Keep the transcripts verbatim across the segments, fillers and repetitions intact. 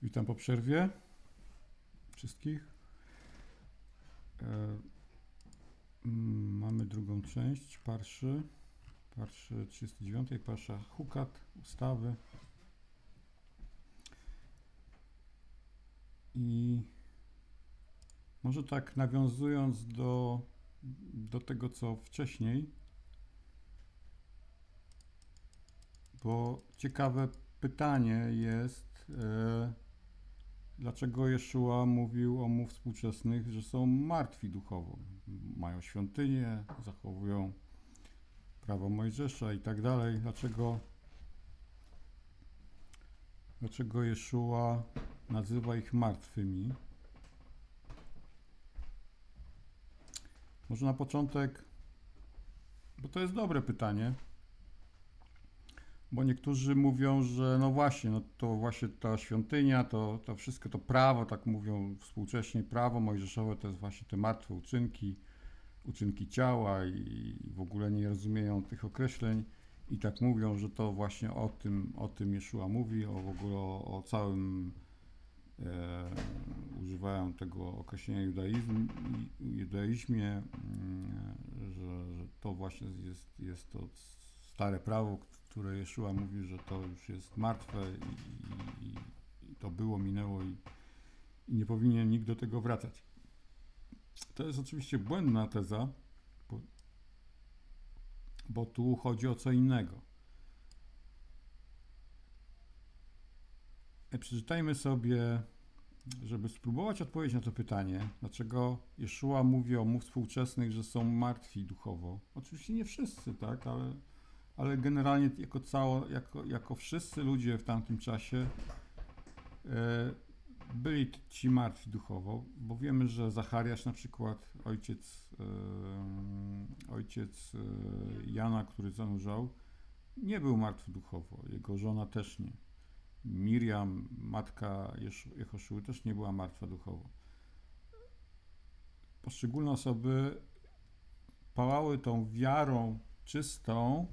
Witam po przerwie wszystkich. E, mm, mamy drugą część parszy, parszy trzydziestej dziewiątej, parsza Hukat, ustawy. I może tak nawiązując do, do tego, co wcześniej, bo ciekawe pytanie jest, e, dlaczego Jeszua mówił o mu współczesnych, że są martwi duchowo, mają świątynię, zachowują prawo Mojżesza i tak dalej. Dlaczego, dlaczego Jeszua nazywa ich martwymi? Może na początek, bo to jest dobre pytanie, bo niektórzy mówią, że no właśnie, no to właśnie ta świątynia, to, to wszystko to prawo, tak mówią współcześnie, prawo mojżeszowe to jest właśnie te martwe uczynki, uczynki ciała i w ogóle nie rozumieją tych określeń i tak mówią, że to właśnie o tym, o tym Jeszua mówi, o w ogóle o, o całym, e, używają tego określenia judaizm, judaizmie, e, że, że to właśnie jest, jest to stare prawo, które Jeszua mówi, że to już jest martwe i, i, i to było, minęło i, i nie powinien nikt do tego wracać. To jest oczywiście błędna teza, bo, bo tu chodzi o co innego. Przeczytajmy sobie, żeby spróbować odpowiedzieć na to pytanie, dlaczego Jeszua mówi o mu współczesnych, że są martwi duchowo. Oczywiście nie wszyscy, tak, ale, ale generalnie jako cało, jako, jako wszyscy ludzie w tamtym czasie e, byli ci martwi duchowo, bo wiemy, że Zachariasz na przykład, ojciec, e, ojciec e, Jana, który zanurzał, nie był martwy duchowo, jego żona też nie. Miriam, matka Jehoszuły, też nie była martwa duchowo. Poszczególne osoby pałały tą wiarą czystą,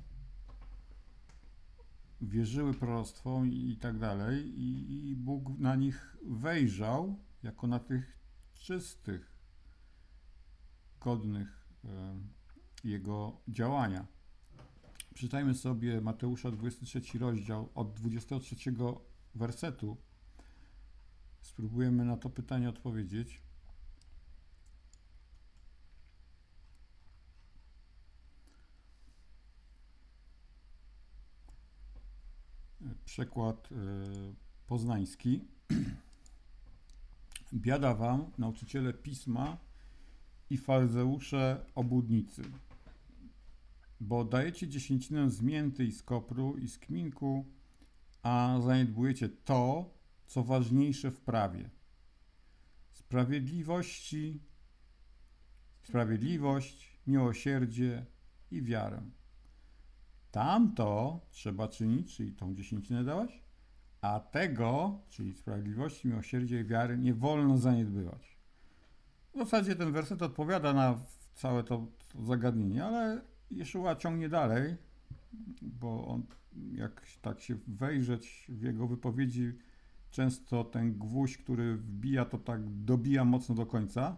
wierzyły proroctwom i, i tak dalej, i, i Bóg na nich wejrzał jako na tych czystych, godnych e, Jego działania. Przeczytajmy sobie Mateusza dwudziesty trzeci rozdział od dwudziestego trzeciego wersetu. Spróbujemy na to pytanie odpowiedzieć. Przekład poznański. Biada wam, nauczyciele pisma i faryzeusze obłudnicy, bo dajecie dziesięcinę z mięty i z kopru i z kminku, a zaniedbujecie to, co ważniejsze w prawie. Sprawiedliwości, sprawiedliwość, miłosierdzie i wiarę. Tamto trzeba czynić, czyli tą dziesięcinę dałaś, a tego, czyli sprawiedliwości, miłosierdzia i wiary, nie wolno zaniedbywać. W zasadzie ten werset odpowiada na całe to, to zagadnienie, ale Jeszua ciągnie dalej, bo on, jak tak się wejrzeć w jego wypowiedzi, często ten gwóźdź, który wbija, to tak dobija mocno do końca.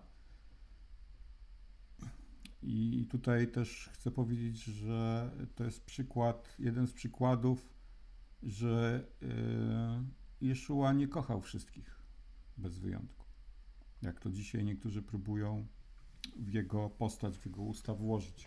I tutaj też chcę powiedzieć, że to jest przykład, jeden z przykładów, że Jeszua nie kochał wszystkich, bez wyjątku. Jak to dzisiaj niektórzy próbują w jego postać, w jego usta włożyć.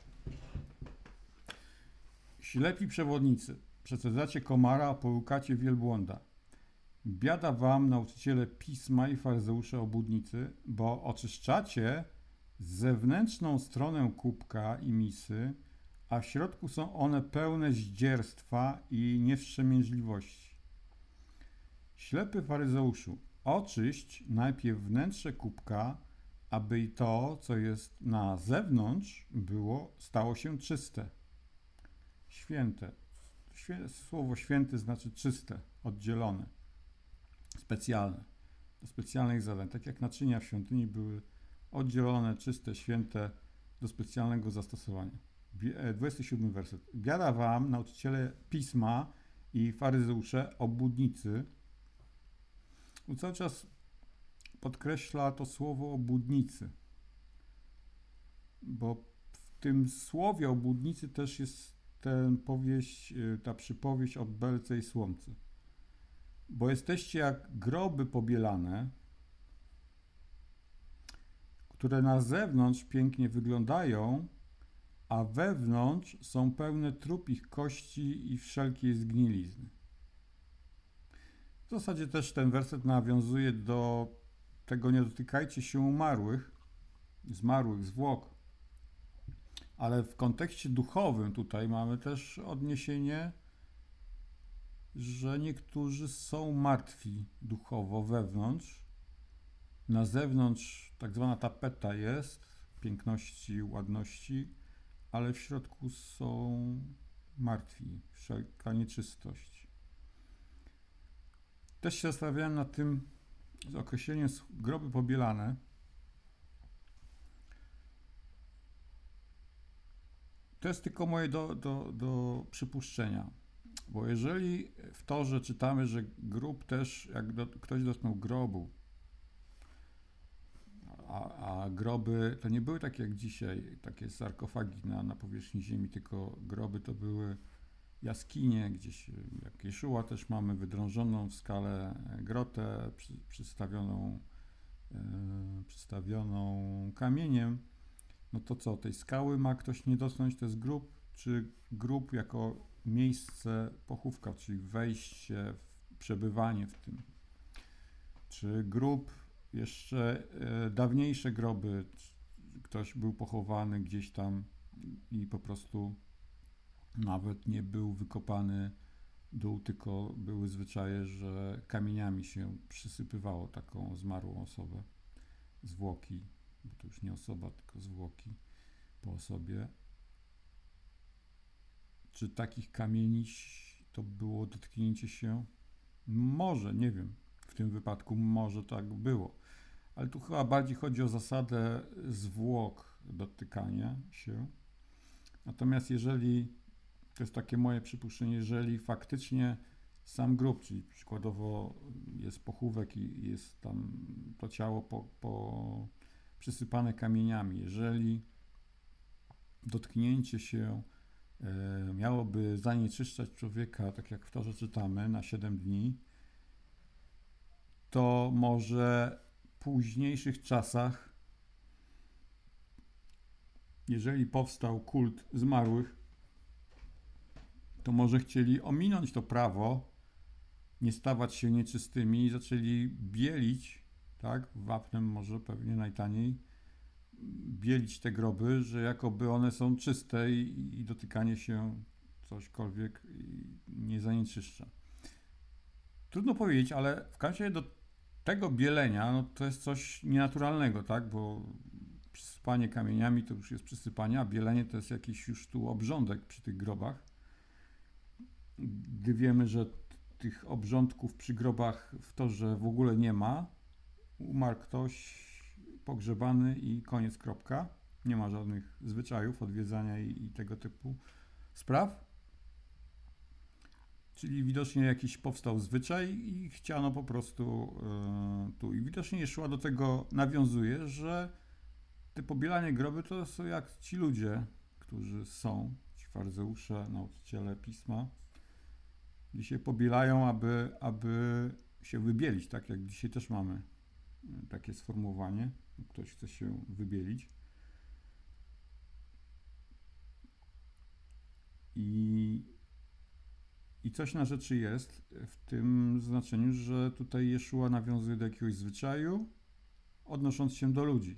Ślepi przewodnicy, przecedzacie komara, a połykacie wielbłąda. Biada wam, nauczyciele pisma i faryzeusze obłudnicy, bo oczyszczacie zewnętrzną stronę kubka i misy, a w środku są one pełne zdzierstwa i niewstrzemięźliwości. Ślepy faryzeuszu, oczyść najpierw wnętrze kubka, aby i to, co jest na zewnątrz, było, stało się czyste. Święte. Świe, słowo święty znaczy czyste, oddzielone, specjalne. Do specjalnych zadań. Tak jak naczynia w świątyni były oddzielone, czyste, święte, do specjalnego zastosowania. dwudziesty siódmy werset. Biada wam, nauczyciele pisma i faryzeusze, obłudnicy, cały czas podkreśla to słowo obłudnicy, bo w tym słowie obłudnicy też jest ten powieść, ta przypowieść o belce i słomce. Bo jesteście jak groby pobielane, które na zewnątrz pięknie wyglądają, a wewnątrz są pełne trupich kości i wszelkiej zgnilizny. W zasadzie też ten werset nawiązuje do tego: nie dotykajcie się umarłych, zmarłych zwłok. Ale w kontekście duchowym tutaj mamy też odniesienie, że niektórzy są martwi duchowo wewnątrz. Na zewnątrz tak zwana tapeta jest piękności, ładności, ale w środku są martwi, wszelka nieczystość. Też się zastanawiałem nad tym z określeniem groby pobielane. To jest tylko moje do, do, do przypuszczenia, bo jeżeli w Torze czytamy, że grób też, jak do, ktoś dotknął grobu, a, a groby to nie były takie jak dzisiaj, takie sarkofagi na, na powierzchni ziemi, tylko groby to były jaskinie, gdzieś jak Jeszua też mamy wydrążoną w skale grotę, przy, przystawioną, yy, przystawioną kamieniem. No to co, tej skały ma ktoś nie dotknąć, to jest grób, czy grób jako miejsce pochówka, czyli wejście, w przebywanie w tym. Czy grób, jeszcze e, dawniejsze groby, ktoś był pochowany gdzieś tam i po prostu nawet nie był wykopany dół, tylko były zwyczaje, że kamieniami się przysypywało taką zmarłą osobę, zwłoki, bo to już nie osoba, tylko zwłoki po osobie. Czy takich kamieni to było dotknięcie się? Może, nie wiem. W tym wypadku może tak było. Ale tu chyba bardziej chodzi o zasadę zwłok dotykania się. Natomiast jeżeli, to jest takie moje przypuszczenie, jeżeli faktycznie sam grób, czyli przykładowo jest pochówek i jest tam to ciało po, po przysypane kamieniami, jeżeli dotknięcie się e, miałoby zanieczyszczać człowieka, tak jak w Torze czytamy, na siedem dni, to może w późniejszych czasach, jeżeli powstał kult zmarłych, to może chcieli ominąć to prawo, nie stawać się nieczystymi i zaczęli bielić, tak, wapnem może pewnie najtaniej, bielić te groby, że jakoby one są czyste i, i dotykanie się cośkolwiek nie zanieczyszcza. Trudno powiedzieć, ale w każdym razie do tego bielenia, no to jest coś nienaturalnego, tak, bo przysypanie kamieniami to już jest przysypanie, a bielenie to jest jakiś już tu obrządek przy tych grobach. Gdy wiemy, że tych obrządków przy grobach w Torze w ogóle nie ma, umarł ktoś pogrzebany i koniec, kropka. Nie ma żadnych zwyczajów odwiedzania i, i tego typu spraw. Czyli widocznie jakiś powstał zwyczaj i chciano po prostu yy, tu. I widocznie Jeszua do tego nawiązuje, że te pobielanie groby to są jak ci ludzie, którzy są, ci faryzeusze, nauczyciele pisma, dzisiaj pobielają, aby, aby się wybielić, tak jak dzisiaj też mamy takie sformułowanie. Ktoś chce się wybielić. I, I coś na rzeczy jest w tym znaczeniu, że tutaj Jeszua nawiązuje do jakiegoś zwyczaju, odnosząc się do ludzi.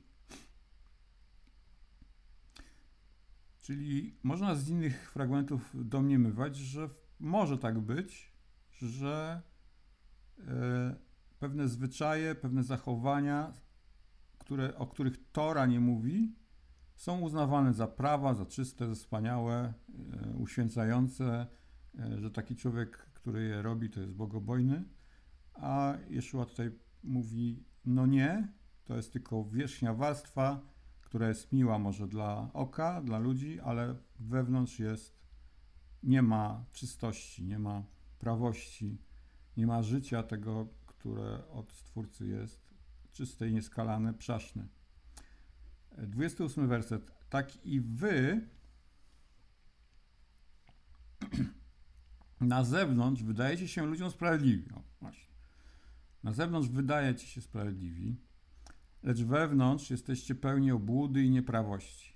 Czyli można z innych fragmentów domniemywać, że może tak być, że e, pewne zwyczaje, pewne zachowania, które, o których Tora nie mówi, są uznawane za prawa, za czyste, za wspaniałe, e, uświęcające, e, że taki człowiek, który je robi, to jest bogobojny, a Jeszua tutaj mówi, no nie, to jest tylko wierzchnia warstwa, która jest miła może dla oka, dla ludzi, ale wewnątrz jest, nie ma czystości, nie ma prawości, nie ma życia tego, które od Stwórcy jest, czyste i nieskalane, przaśne. dwudziesty ósmy werset. Tak i wy na zewnątrz wydajecie się ludziom sprawiedliwi. O, właśnie. Na zewnątrz wydajecie się sprawiedliwi, lecz wewnątrz jesteście pełni obłudy i nieprawości.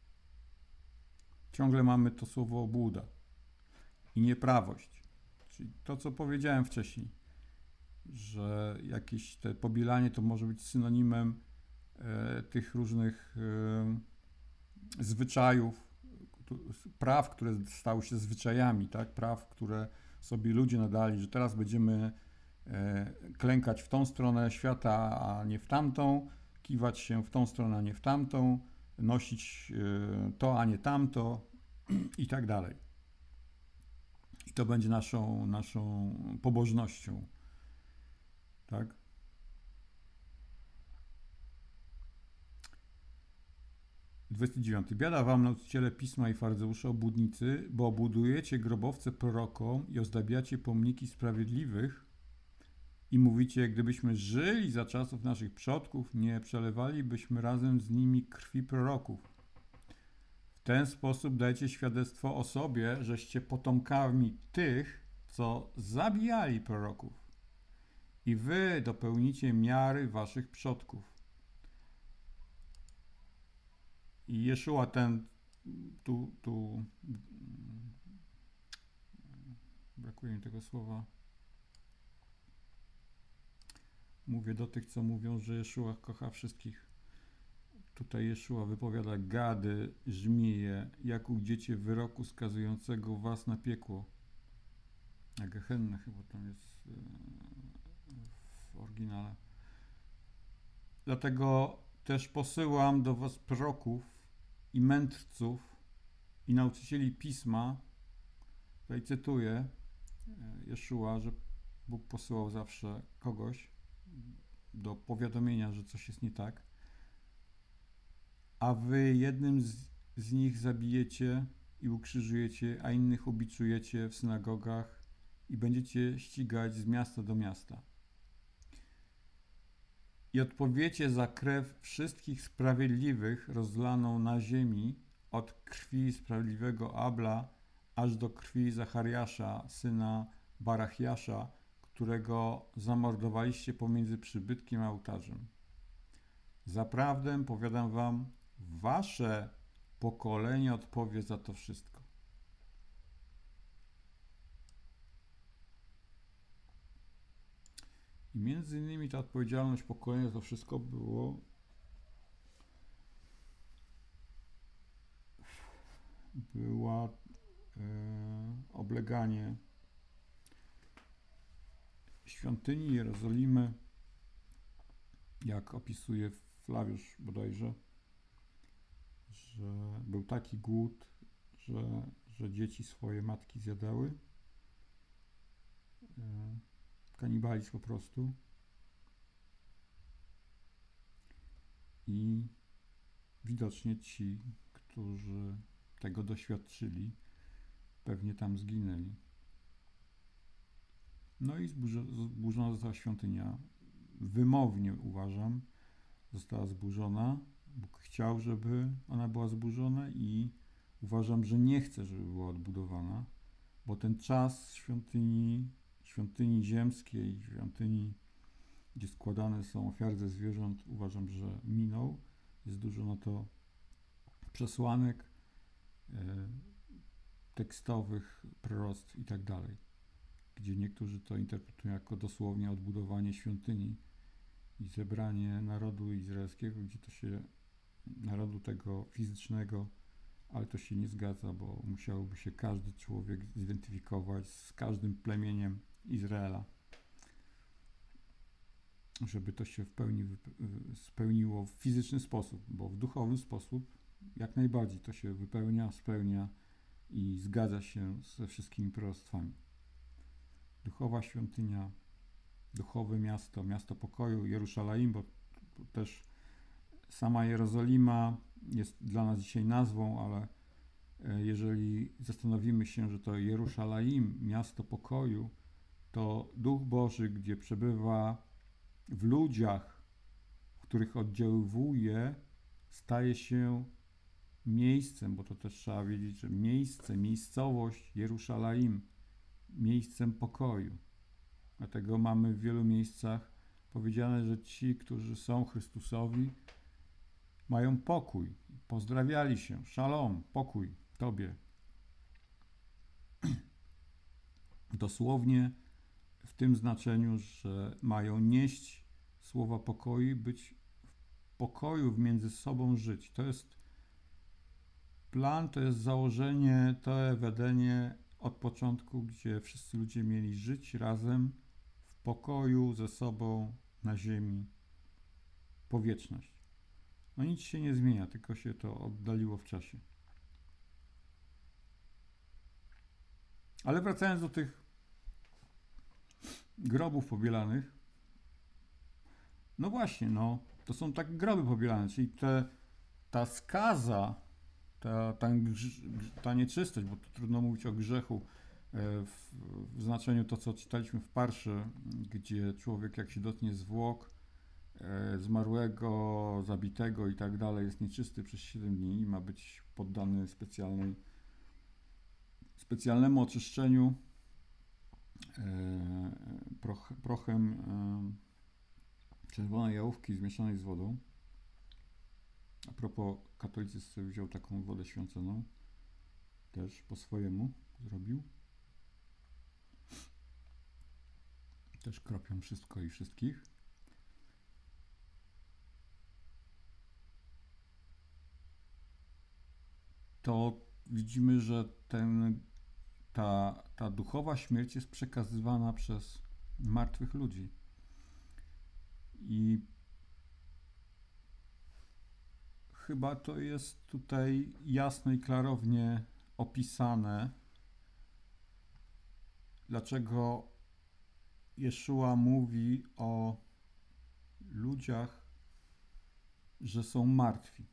Ciągle mamy to słowo obłuda i nieprawość. Czyli to, co powiedziałem wcześniej, że jakieś te pobielanie to może być synonimem e, tych różnych e, zwyczajów, praw, które stały się zwyczajami, tak? Praw, które sobie ludzie nadali, że teraz będziemy e, klękać w tą stronę świata, a nie w tamtą, kiwać się w tą stronę, a nie w tamtą, nosić e, to, a nie tamto i tak dalej. I to będzie naszą, naszą pobożnością, tak? dwudziesty dziewiąty. Biada wam, nauczyciele Pisma i faryzeusze, obłudnicy, bo obudujecie grobowce prorokom i ozdabiacie pomniki sprawiedliwych i mówicie, gdybyśmy żyli za czasów naszych przodków, nie przelewalibyśmy razem z nimi krwi proroków. W ten sposób dajcie świadectwo o sobie, żeście potomkami tych, co zabijali proroków. I wy dopełnicie miary waszych przodków. I Jeszua ten, tu, tu, brakuje mi tego słowa, mówię do tych, co mówią, że Jeszua kocha wszystkich. Tutaj Jeszua wypowiada gady, żmije, jak ujdziecie wyroku skazującego was na piekło. Na Gehennę chyba tam jest w oryginale. Dlatego też posyłam do was proroków i mędrców i nauczycieli Pisma. Tutaj cytuję Jeszua, że Bóg posyłał zawsze kogoś do powiadomienia, że coś jest nie tak. A wy jednym z, z nich zabijecie i ukrzyżujecie, a innych ubiczujecie w synagogach i będziecie ścigać z miasta do miasta. I odpowiecie za krew wszystkich sprawiedliwych rozlaną na ziemi, od krwi sprawiedliwego Abla, aż do krwi Zachariasza, syna Barachiasza, którego zamordowaliście pomiędzy przybytkiem a ołtarzem. Zaprawdę, powiadam wam, wasze pokolenie odpowie za to wszystko. I między innymi ta odpowiedzialność pokolenia za to wszystko było była e, obleganie świątyni Jerozolimy, jak opisuje Flawiusz bodajże, że był taki głód, że, że dzieci swoje matki zjadały. E, kanibalizm po prostu. I widocznie ci, którzy tego doświadczyli, pewnie tam zginęli. No i zburzona została świątynia. Wymownie uważam, została zburzona. Bóg chciał, żeby ona była zburzona i uważam, że nie chce, żeby była odbudowana, bo ten czas świątyni, świątyni ziemskiej, świątyni, gdzie składane są ofiary ze zwierząt, uważam, że minął. Jest dużo na to przesłanek e, tekstowych, proroctw i tak dalej, gdzie niektórzy to interpretują jako dosłownie odbudowanie świątyni i zebranie narodu izraelskiego, gdzie to się, narodu tego fizycznego, ale to się nie zgadza, bo musiałby się każdy człowiek zidentyfikować z każdym plemieniem Izraela, żeby to się w pełni spełniło w fizyczny sposób, bo w duchowy sposób jak najbardziej to się wypełnia, spełnia i zgadza się ze wszystkimi proroctwami. Duchowa świątynia, duchowe miasto, miasto pokoju, Jerusalem, bo też sama Jerozolima jest dla nas dzisiaj nazwą, ale jeżeli zastanowimy się, że to Jerusalem, miasto pokoju, to Duch Boży, gdzie przebywa w ludziach, w których oddziaływuje, staje się miejscem, bo to też trzeba wiedzieć, że miejsce, miejscowość Jeruszalaim, miejscem pokoju. Dlatego mamy w wielu miejscach powiedziane, że ci, którzy są Chrystusowi, mają pokój. Pozdrawiali się. Szalom, pokój Tobie. Dosłownie w tym znaczeniu, że mają nieść słowa pokoju, być w pokoju między sobą żyć. To jest plan, to jest założenie, to wedenie od początku, gdzie wszyscy ludzie mieli żyć razem w pokoju ze sobą na ziemi po wieczność. No nic się nie zmienia, tylko się to oddaliło w czasie. Ale wracając do tych grobów pobielanych, no właśnie, no, to są takie groby pobielane, czyli te, ta skaza, ta, ta, ta nieczystość, bo to trudno mówić o grzechu w, w znaczeniu to, co czytaliśmy w Parszy, gdzie człowiek jak się dotknie zwłok zmarłego, zabitego i tak dalej, jest nieczysty przez siedem dni i ma być poddany specjalnej, specjalnemu oczyszczeniu proch, prochem czerwonej jałówki zmieszanej z wodą. A propos, katolicyzm sobie wziął taką wodę święconą, też po swojemu zrobił. Też kropią wszystko i wszystkich. To widzimy, że ten, ta, ta duchowa śmierć jest przekazywana przez martwych ludzi. I chyba to jest tutaj jasno i klarownie opisane, dlaczego Jeszua mówi o ludziach, że są martwi.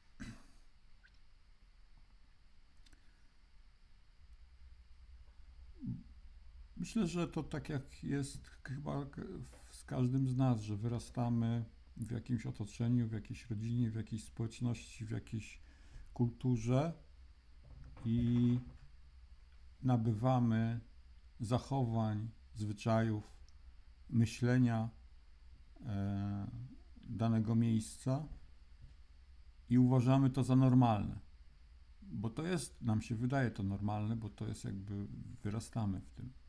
Myślę, że to tak jak jest chyba z każdym z nas, że wyrastamy w jakimś otoczeniu, w jakiejś rodzinie, w jakiejś społeczności, w jakiejś kulturze i nabywamy zachowań, zwyczajów, myślenia e, danego miejsca i uważamy to za normalne. Bo to jest, nam się wydaje to normalne, bo to jest jakby, wyrastamy w tym.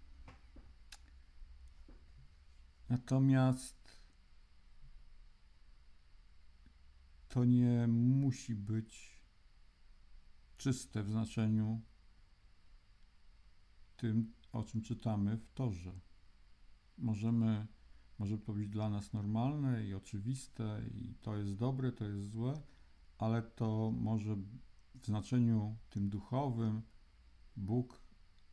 Natomiast to nie musi być czyste w znaczeniu tym, o czym czytamy w Torze. Możemy, może to być dla nas normalne i oczywiste i to jest dobre, to jest złe, ale to może w znaczeniu tym duchowym Bóg,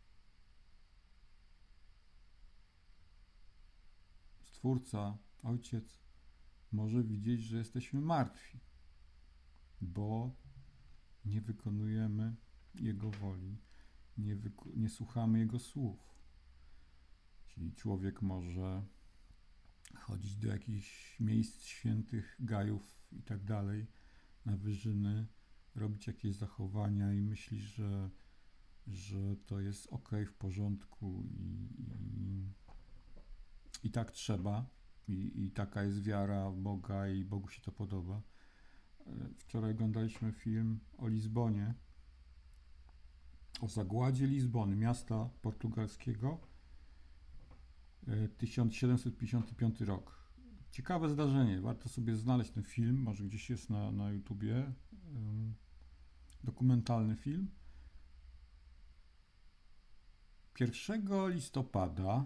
Stwórca, Ojciec może widzieć, że jesteśmy martwi, bo nie wykonujemy Jego woli, nie, nie słuchamy Jego słów. Czyli człowiek może chodzić do jakichś miejsc świętych, gajów i tak dalej, na wyżyny, robić jakieś zachowania i myśli, że, że to jest ok, w porządku i, i, i tak trzeba. I, I taka jest wiara w Boga i Bogu się to podoba. Wczoraj oglądaliśmy film o Lizbonie, o zagładzie Lizbony, miasta portugalskiego, tysiąc siedemset pięćdziesiąty piąty rok. Ciekawe zdarzenie, warto sobie znaleźć ten film, może gdzieś jest na, na YouTubie, um, dokumentalny film. pierwszego listopada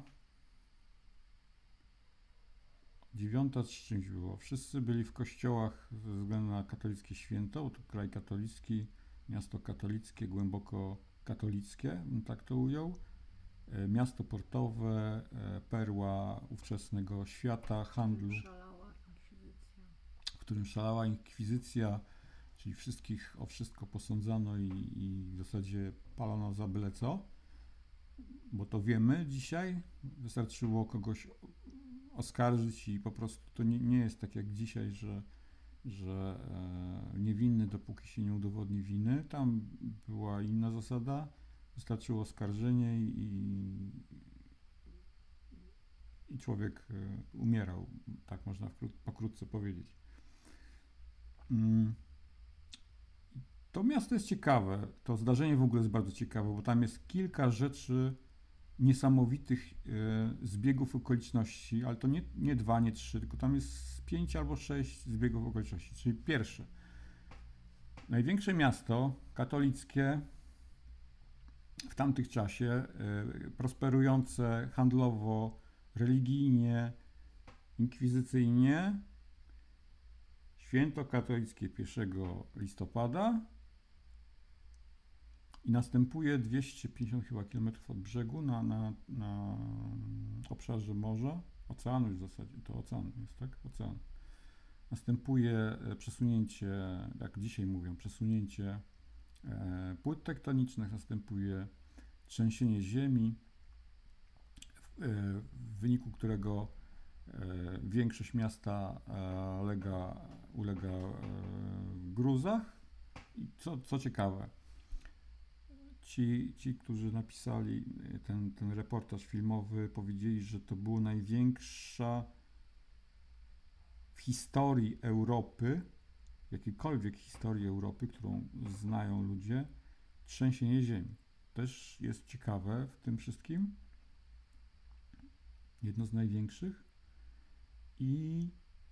dziewiąta z czymś było. Wszyscy byli w kościołach ze względu na katolickie święto, bo to kraj katolicki, miasto katolickie, głęboko katolickie, bym tak to ujął. Miasto portowe, perła ówczesnego świata, handlu, w którym szalała inkwizycja, czyli wszystkich o wszystko posądzano i, i w zasadzie palono za byle co. bo to wiemy dzisiaj. Wystarczyło kogoś oskarżyć i po prostu to nie, nie jest tak jak dzisiaj, że, że e, niewinny, dopóki się nie udowodni winy. Tam była inna zasada. Wystarczyło oskarżenie i, i człowiek e, umierał, tak można wkró- pokrótce powiedzieć. Mm. To miasto jest ciekawe, to zdarzenie w ogóle jest bardzo ciekawe, bo tam jest kilka rzeczy niesamowitych e, zbiegów okoliczności, ale to nie, nie dwa, nie trzy, tylko tam jest pięć albo sześć zbiegów okoliczności. Czyli pierwsze, największe miasto katolickie w tamtym czasie, e, prosperujące handlowo, religijnie, inkwizycyjnie, święto katolickie pierwszego listopada i następuje dwieście pięćdziesiąt chyba kilometrów od brzegu na, na, na obszarze morza, oceanu w zasadzie, to ocean jest, tak? Ocean. Następuje przesunięcie, jak dzisiaj mówią, przesunięcie e, płyt tektonicznych, następuje trzęsienie ziemi, w, e, w wyniku którego e, większość miasta e, lega, ulega e, gruzach. I co, co ciekawe, Ci, ci, którzy napisali ten, ten reportaż filmowy, powiedzieli, że to było największa w historii Europy, jakiejkolwiek historii Europy, którą znają ludzie, trzęsienie ziemi. Też jest ciekawe w tym wszystkim. Jedno z największych. I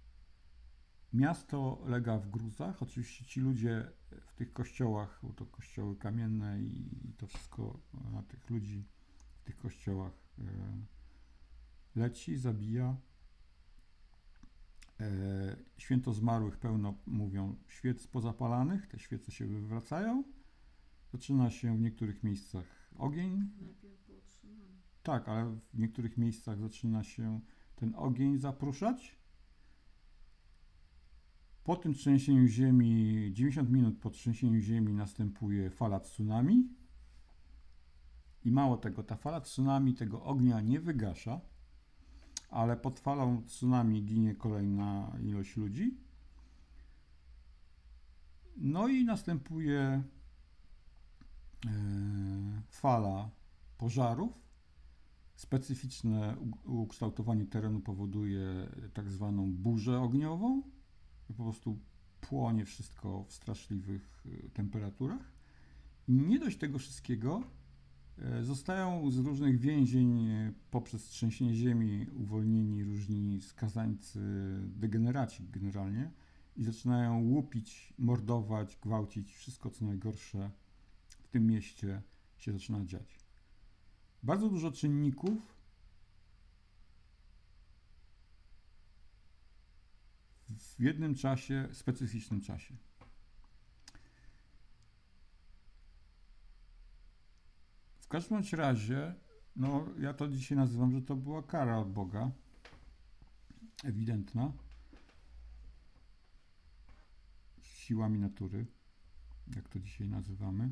miasto lega w gruzach. Oczywiście ci ludzie w tych kościołach, bo to kościoły kamienne i to wszystko na tych ludzi w tych kościołach leci, zabija. Święto zmarłych pełno, mówią, świec pozapalanych. Te świece się wywracają. Zaczyna się w niektórych miejscach ogień. Tak, ale w niektórych miejscach zaczyna się ten ogień zapruszać. Po tym trzęsieniu ziemi, dziewięćdziesiąt minut po trzęsieniu ziemi następuje fala tsunami i mało tego, ta fala tsunami tego ognia nie wygasza, ale pod falą tsunami ginie kolejna ilość ludzi. No i następuje e, fala pożarów. Specyficzne ukształtowanie terenu powoduje tak zwaną burzę ogniową. Po prostu płonie wszystko w straszliwych temperaturach. I nie dość tego wszystkiego, zostają z różnych więzień poprzez trzęsienie ziemi uwolnieni różni skazańcy, degeneraci generalnie i zaczynają łupić, mordować, gwałcić, wszystko co najgorsze w tym mieście się zaczyna dziać. Bardzo dużo czynników w jednym czasie, specyficznym czasie. W każdym razie, no ja to dzisiaj nazywam, że to była kara od Boga, ewidentna, siłami natury, jak to dzisiaj nazywamy.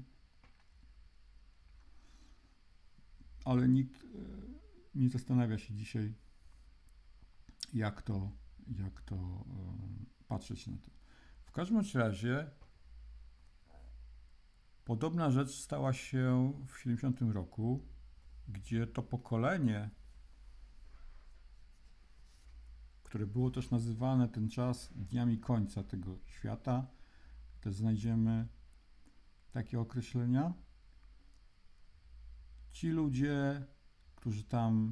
Ale nikt nie zastanawia się dzisiaj, jak to, jak to patrzeć na to. W każdym razie podobna rzecz stała się w siedemdziesiątym roku, gdzie to pokolenie, które było też nazywane ten czas dniami końca tego świata, też znajdziemy takie określenia. Ci ludzie, którzy tam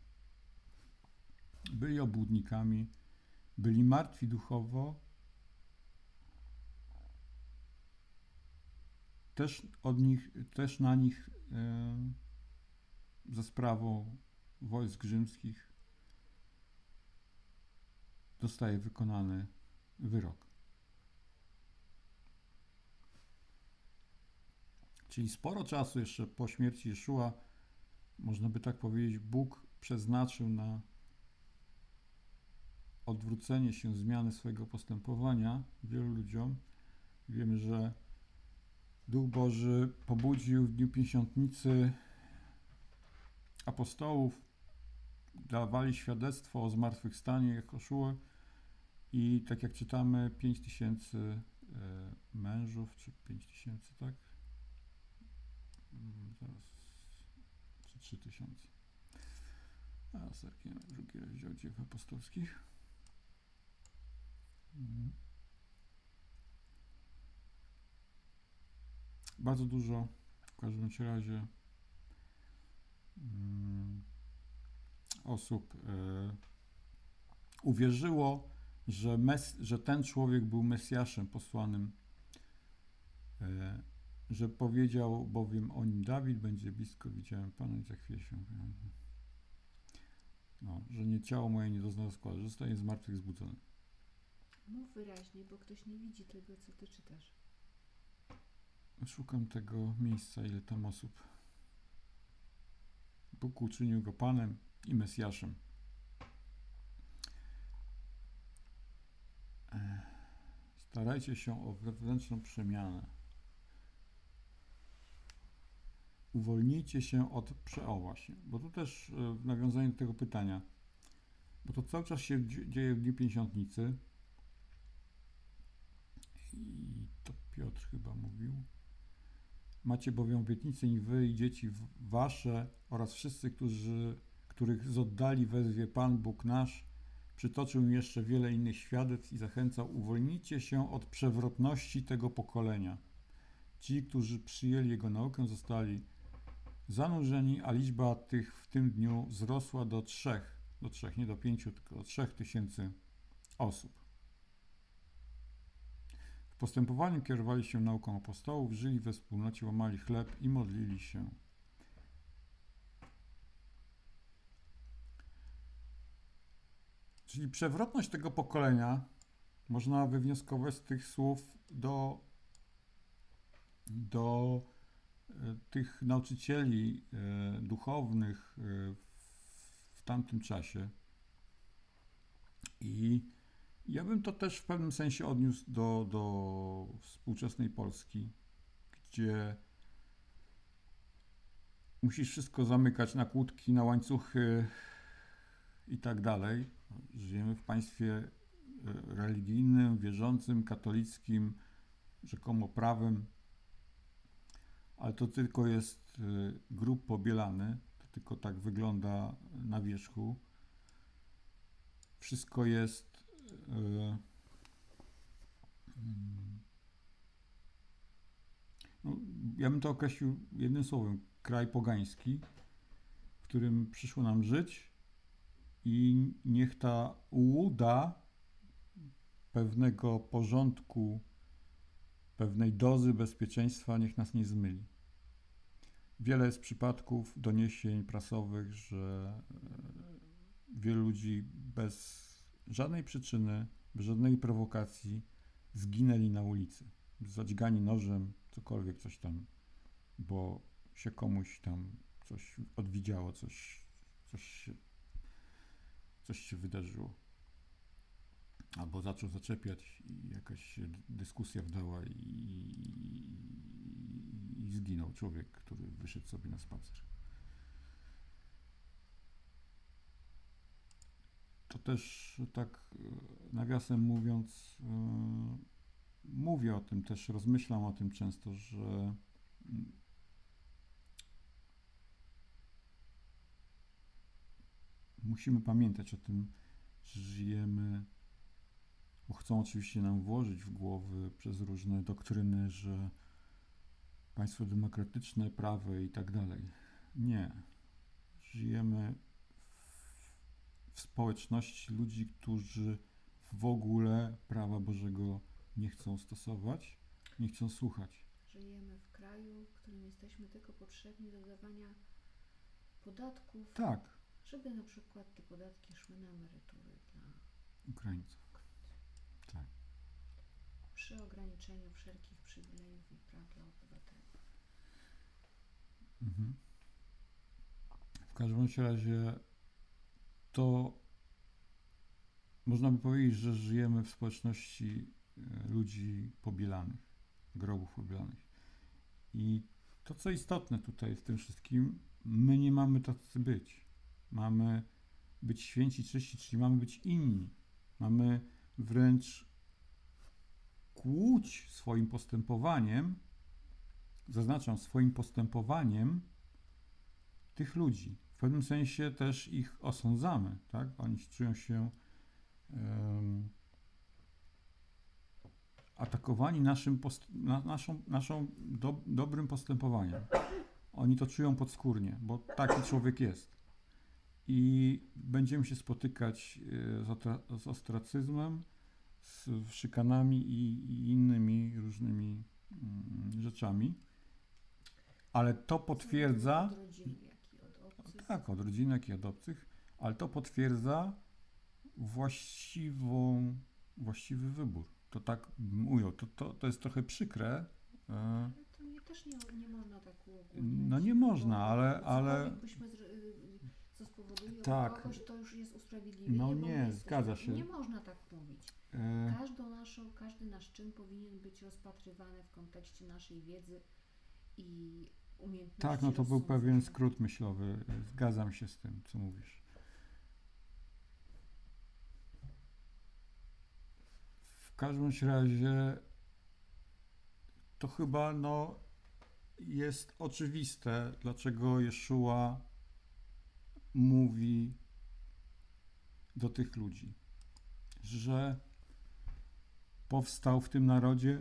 byli obłudnikami, byli martwi duchowo, też od nich, też na nich e, za sprawą wojsk rzymskich zostaje wykonany wyrok. Czyli sporo czasu jeszcze po śmierci Jeszua, można by tak powiedzieć, Bóg przeznaczył na odwrócenie się, zmiany swojego postępowania wielu ludziom. Wiemy, że Duch Boży pobudził w dniu Pięćdziesiątnicy apostołów dawali świadectwo o zmartwychwstaniu Jehoszuły i tak jak czytamy, pięć tysięcy mężów, czy pięć tysięcy, tak? Zaraz, czy trzy tysiące. A zerkniemy drugi rozdział Dziejów Apostolskich. Mhm. Bardzo dużo, w każdym razie, um, osób y, uwierzyło, że, mes, że ten człowiek był Mesjaszem posłanym, y, że powiedział bowiem o nim Dawid, będzie blisko, widziałem Pana i za chwilę się... No, że nie ciało moje nie doznało składu, że zostanie z martwych zbudzony. Mów wyraźnie, bo ktoś nie widzi tego, co ty czytasz. Szukam tego miejsca, ile tam osób. Bóg uczynił go Panem i Mesjaszem. Starajcie się o wewnętrzną przemianę. Uwolnijcie się od prze... właśnie, bo tu też w nawiązaniu do tego pytania, bo to cały czas się dzieje w Dniu Pięćdziesiątnicy i to Piotr chyba mówił. Macie bowiem obietnicę i wy i dzieci wasze oraz wszyscy, którzy, których z oddali wezwie Pan Bóg nasz. Przytoczył jeszcze wiele innych świadectw i zachęcał: uwolnijcie się od przewrotności tego pokolenia. Ci, którzy przyjęli jego naukę, zostali zanurzeni, a liczba tych w tym dniu wzrosła do trzech, do trzech, nie do pięciu, tylko do trzech tysięcy osób. W postępowaniu kierowali się nauką apostołów, żyli we wspólnocie, łamali chleb i modlili się. Czyli przewrotność tego pokolenia można wywnioskować z tych słów do, do tych nauczycieli e, duchownych e, w tamtym czasie. I ja bym to też w pewnym sensie odniósł do, do współczesnej Polski, gdzie musisz wszystko zamykać na kłódki, na łańcuchy i tak dalej. Żyjemy w państwie religijnym, wierzącym, katolickim, rzekomo prawym, ale to tylko jest grób pobielany, to tylko tak wygląda na wierzchu. Wszystko jest no, ja bym to określił jednym słowem: kraj pogański, w którym przyszło nam żyć i niech ta ułuda pewnego porządku, pewnej dozy bezpieczeństwa niech nas nie zmyli. Wiele jest przypadków, doniesień prasowych, że wielu ludzi bez żadnej przyczyny, bez żadnej prowokacji zginęli na ulicy. Zadźgani nożem, cokolwiek, coś tam, bo się komuś tam coś odwidziało, coś, coś, się, coś się wydarzyło. Albo zaczął zaczepiać i jakaś się dyskusja wdała i, i, i zginął człowiek, który wyszedł sobie na spacer. To też tak nawiasem mówiąc, yy, mówię o tym też, rozmyślam o tym często, że musimy pamiętać o tym, że żyjemy, bo chcą oczywiście nam włożyć w głowy przez różne doktryny, że państwo demokratyczne, prawe i tak dalej. Nie. Żyjemy w społeczności ludzi, którzy w ogóle prawa Bożego nie chcą stosować, nie chcą słuchać. Żyjemy w kraju, w którym jesteśmy tylko potrzebni do dawania podatków, tak, żeby na przykład te podatki szły na emerytury dla Ukraińców. Tak. Przy ograniczeniu wszelkich przywilejów i praw dla obywateli. Mhm. W każdym razie to można by powiedzieć, że żyjemy w społeczności ludzi pobielanych, grobów pobielanych. I to, co istotne tutaj w tym wszystkim, My nie mamy tacy być. Mamy być święci, czyści, czyli mamy być inni. Mamy wręcz kłuć swoim postępowaniem, zaznaczam, swoim postępowaniem tych ludzi. W pewnym sensie też ich osądzamy, tak? Oni czują się um, atakowani naszym, post- na, naszą, naszą do, dobrym postępowaniem. Oni to czują podskórnie, bo taki człowiek jest. I będziemy się spotykać z, otra- z ostracyzmem, z szykanami i, i innymi różnymi mm, rzeczami. Ale to potwierdza... Od rodziny, jak i od obcych. Tak, od rodziny, jak i od obcych, ale to potwierdza właściwą, właściwy wybór. To tak bym ujął. To, to, to jest trochę przykre. Ale to nie, też nie, nie można tak uogólniać. No nie można, ale... ale cokolwiek byśmy, zr- co spowoduje tak. u kogoś, to już jest usprawiedliwienie. No bo nie, my zgadza jesteśmy- się. Nie można tak mówić. E, Każdą naszą, każdy nasz czyn powinien być rozpatrywany w kontekście naszej wiedzy i umiejętności tak, no to był rozsądzania. pewien skrót myślowy. Zgadzam się z tym, co mówisz. W każdym bądź razie to chyba no, jest oczywiste, dlaczego Jeszua mówi do tych ludzi, że powstał w tym narodzie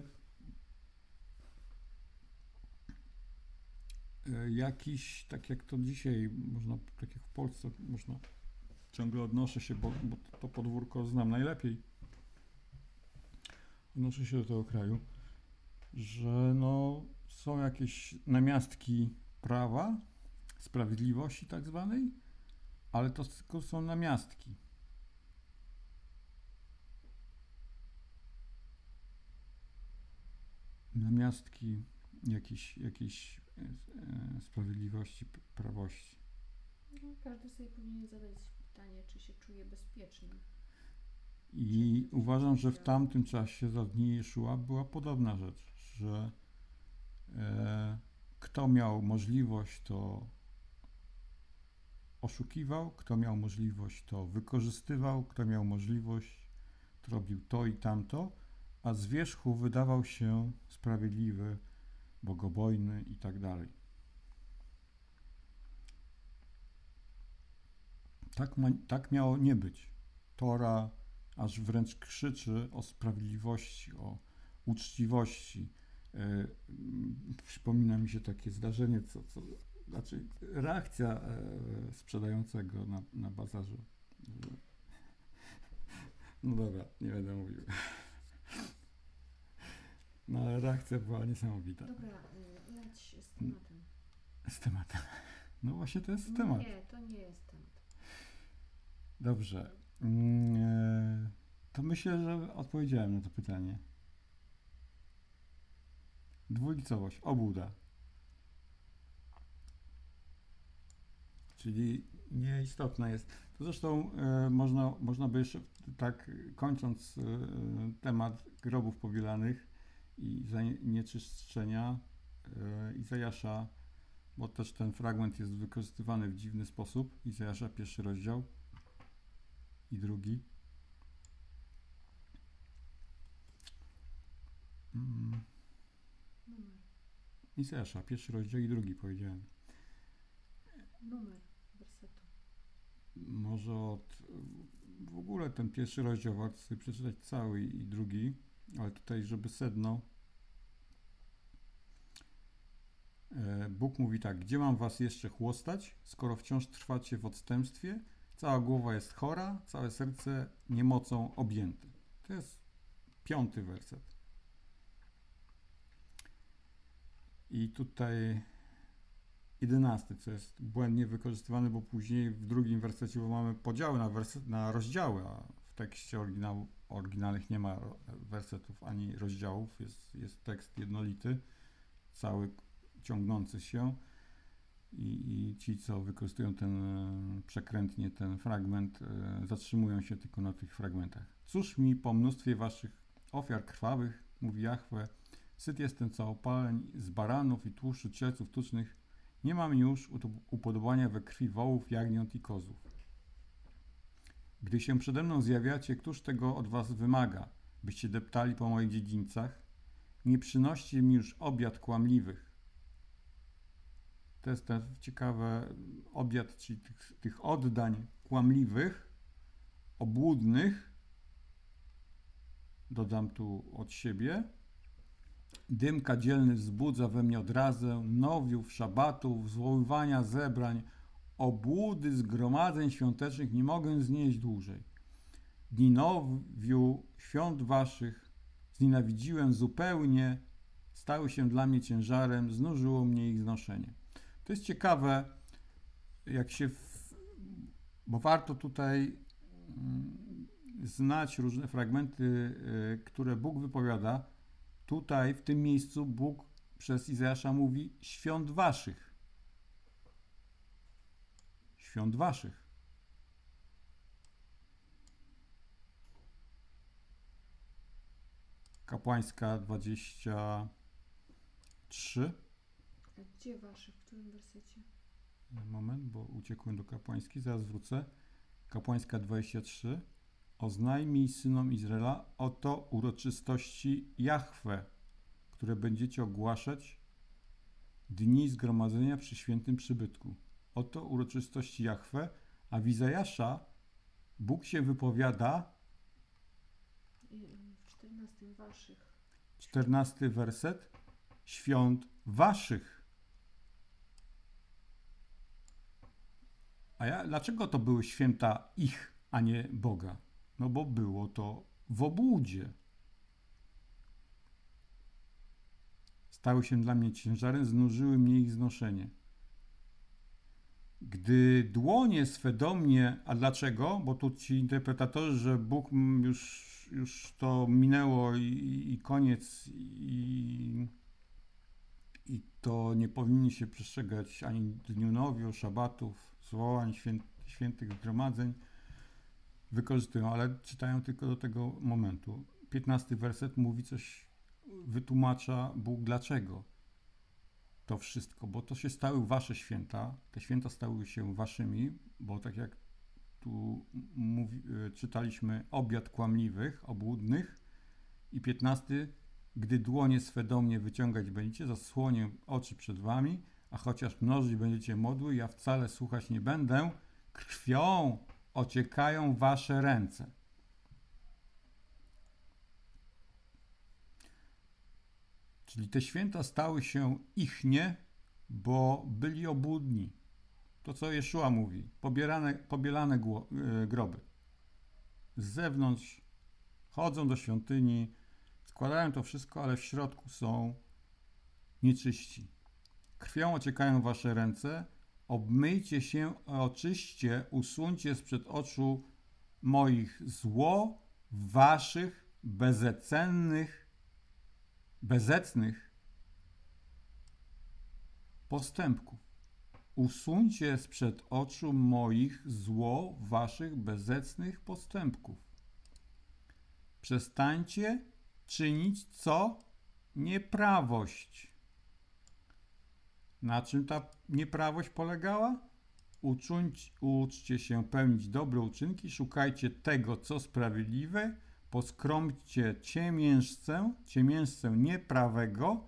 e, jakiś, tak jak to dzisiaj można, tak jak w Polsce można, ciągle odnoszę się, bo, bo to podwórko znam najlepiej, odnoszę się do tego kraju, że no, są jakieś namiastki prawa, sprawiedliwości tak zwanej, ale to tylko są namiastki. Namiastki jakiejś, jakiejś e, sprawiedliwości, p- prawości. No, każdy sobie powinien zadać pytanie, czy się czuje bezpiecznie. I uważam, że w tamtym czasie za dni Jeszua była podobna rzecz, że e, kto miał możliwość, to oszukiwał, kto miał możliwość, to wykorzystywał, kto miał możliwość, to robił to i tamto, a z wierzchu wydawał się sprawiedliwy, bogobojny i tak dalej. Tak, ma, tak miało nie być. Tora aż wręcz krzyczy o sprawiedliwości, o uczciwości. E, mm, przypomina mi się takie zdarzenie, co, co, znaczy reakcja e, sprzedającego na, na bazarze. Że, no dobra, nie będę mówił. No ale reakcja była niesamowita. Dobra, y, leć z tematem. Z tematem. No właśnie to jest No temat. nie, to nie jest temat. Dobrze. Mm, e, To myślę, że odpowiedziałem na to pytanie. Dwulicowość, obłuda. Czyli nieistotna jest. To zresztą e, można, można by jeszcze tak kończąc e, temat grobów powielanych i zanieczyszczenia e, Izajasza, bo też ten fragment jest wykorzystywany w dziwny sposób. Izajasza, pierwszy rozdział i drugi. Mm. Numer. Izajasza, pierwszy rozdział i drugi powiedziałem. Numer wersetu. Może od w ogóle ten pierwszy rozdział warto sobie przeczytać cały i drugi, ale tutaj, żeby sedno. E, Bóg mówi tak: gdzie mam was jeszcze chłostać, skoro wciąż trwacie w odstępstwie? Cała głowa jest chora, całe serce niemocą objęte. To jest piąty werset. I tutaj jedenasty, co jest błędnie wykorzystywane, bo później w drugim wersecie, bo mamy podziały na, werset, na rozdziały, a w tekście oryginału, oryginalnych nie ma wersetów ani rozdziałów, jest, jest tekst jednolity, cały ciągnący się i, i ci, co wykorzystują ten e, przekrętnie ten fragment, e, zatrzymują się tylko na tych fragmentach. Cóż mi po mnóstwie waszych ofiar krwawych, mówi Jahwe, syt jestem całopaleń z baranów i tłuszczu cielców tucznych, Nie mam już upodobania we krwi wołów, jagniąt i kozłów. Gdy się przede mną zjawiacie, któż tego od was wymaga, byście deptali po moich dziedzińcach? Nie przynoście mi już obiad kłamliwych. To jest ten ciekawe obiad, czyli tych, tych oddań kłamliwych, obłudnych. Dodam tu od siebie. Dym kadzielny wzbudza we mnie odrazę nowiów, szabatów, zwoływania zebrań, obłudy zgromadzeń świątecznych nie mogę znieść dłużej. Dni nowiu, świąt waszych znienawidziłem zupełnie, stały się dla mnie ciężarem, znużyło mnie ich znoszenie. To jest ciekawe, jak się, w, bo warto tutaj znać różne fragmenty, które Bóg wypowiada. Tutaj, w tym miejscu, Bóg przez Izajasza mówi świąt waszych. Świąt waszych. Kapłańska dwadzieścia trzy. A gdzie waszych? W którym wersecie? Moment, bo uciekłem do kapłańskiej, zaraz wrócę. Kapłańska dwadzieścia trzy. Oznajmij synom Izraela, oto uroczystości Jahwe, które będziecie ogłaszać dni zgromadzenia przy świętym przybytku. Oto uroczystości Jahwe, a w Izajasza Bóg się wypowiada w czternastym waszych. czternasty werset. Świąt waszych. A ja, dlaczego to były święta ich, a nie Boga? No bo było to w obłudzie. Stały się dla mnie ciężarem, znużyły mnie ich znoszenie. Gdy dłonie swe do mnie, a dlaczego? Bo tu ci interpretatorzy, że Bóg już, już to minęło i, i koniec i, i to nie powinni się przestrzegać ani dniu nowiu, szabatów, zwołań, świę, świętych zgromadzeń. Wykorzystują, ale czytają tylko do tego momentu. piętnasty werset mówi coś, wytłumacza Bóg dlaczego to wszystko, bo to się stały wasze święta, te święta stały się waszymi, bo tak jak tu mówi, czytaliśmy, obiad kłamliwych, obłudnych. I piętnasty, gdy dłonie swe do mnie wyciągać będziecie, zasłonię oczy przed wami, a chociaż mnożyć będziecie modły, ja wcale słuchać nie będę, krwią ociekają wasze ręce. Czyli te święta stały się ichnie, bo byli obłudni. To, co Jeszua mówi, pobierane, pobielane gło, yy, groby. Z zewnątrz chodzą do świątyni, składają to wszystko, ale w środku są nieczyści. Krwią ociekają wasze ręce, obmyjcie się, oczyście, usuńcie sprzed oczu moich zło waszych bezecennych, bezecnych postępków. Usuńcie sprzed oczu moich zło waszych bezecnych postępków. Przestańcie czynić co? Nieprawość. Na czym ta nieprawość polegała? Uczuć, uczcie się pełnić dobre uczynki, szukajcie tego, co sprawiedliwe, poskromcie ciemiężcę, ciemiężcę nieprawego.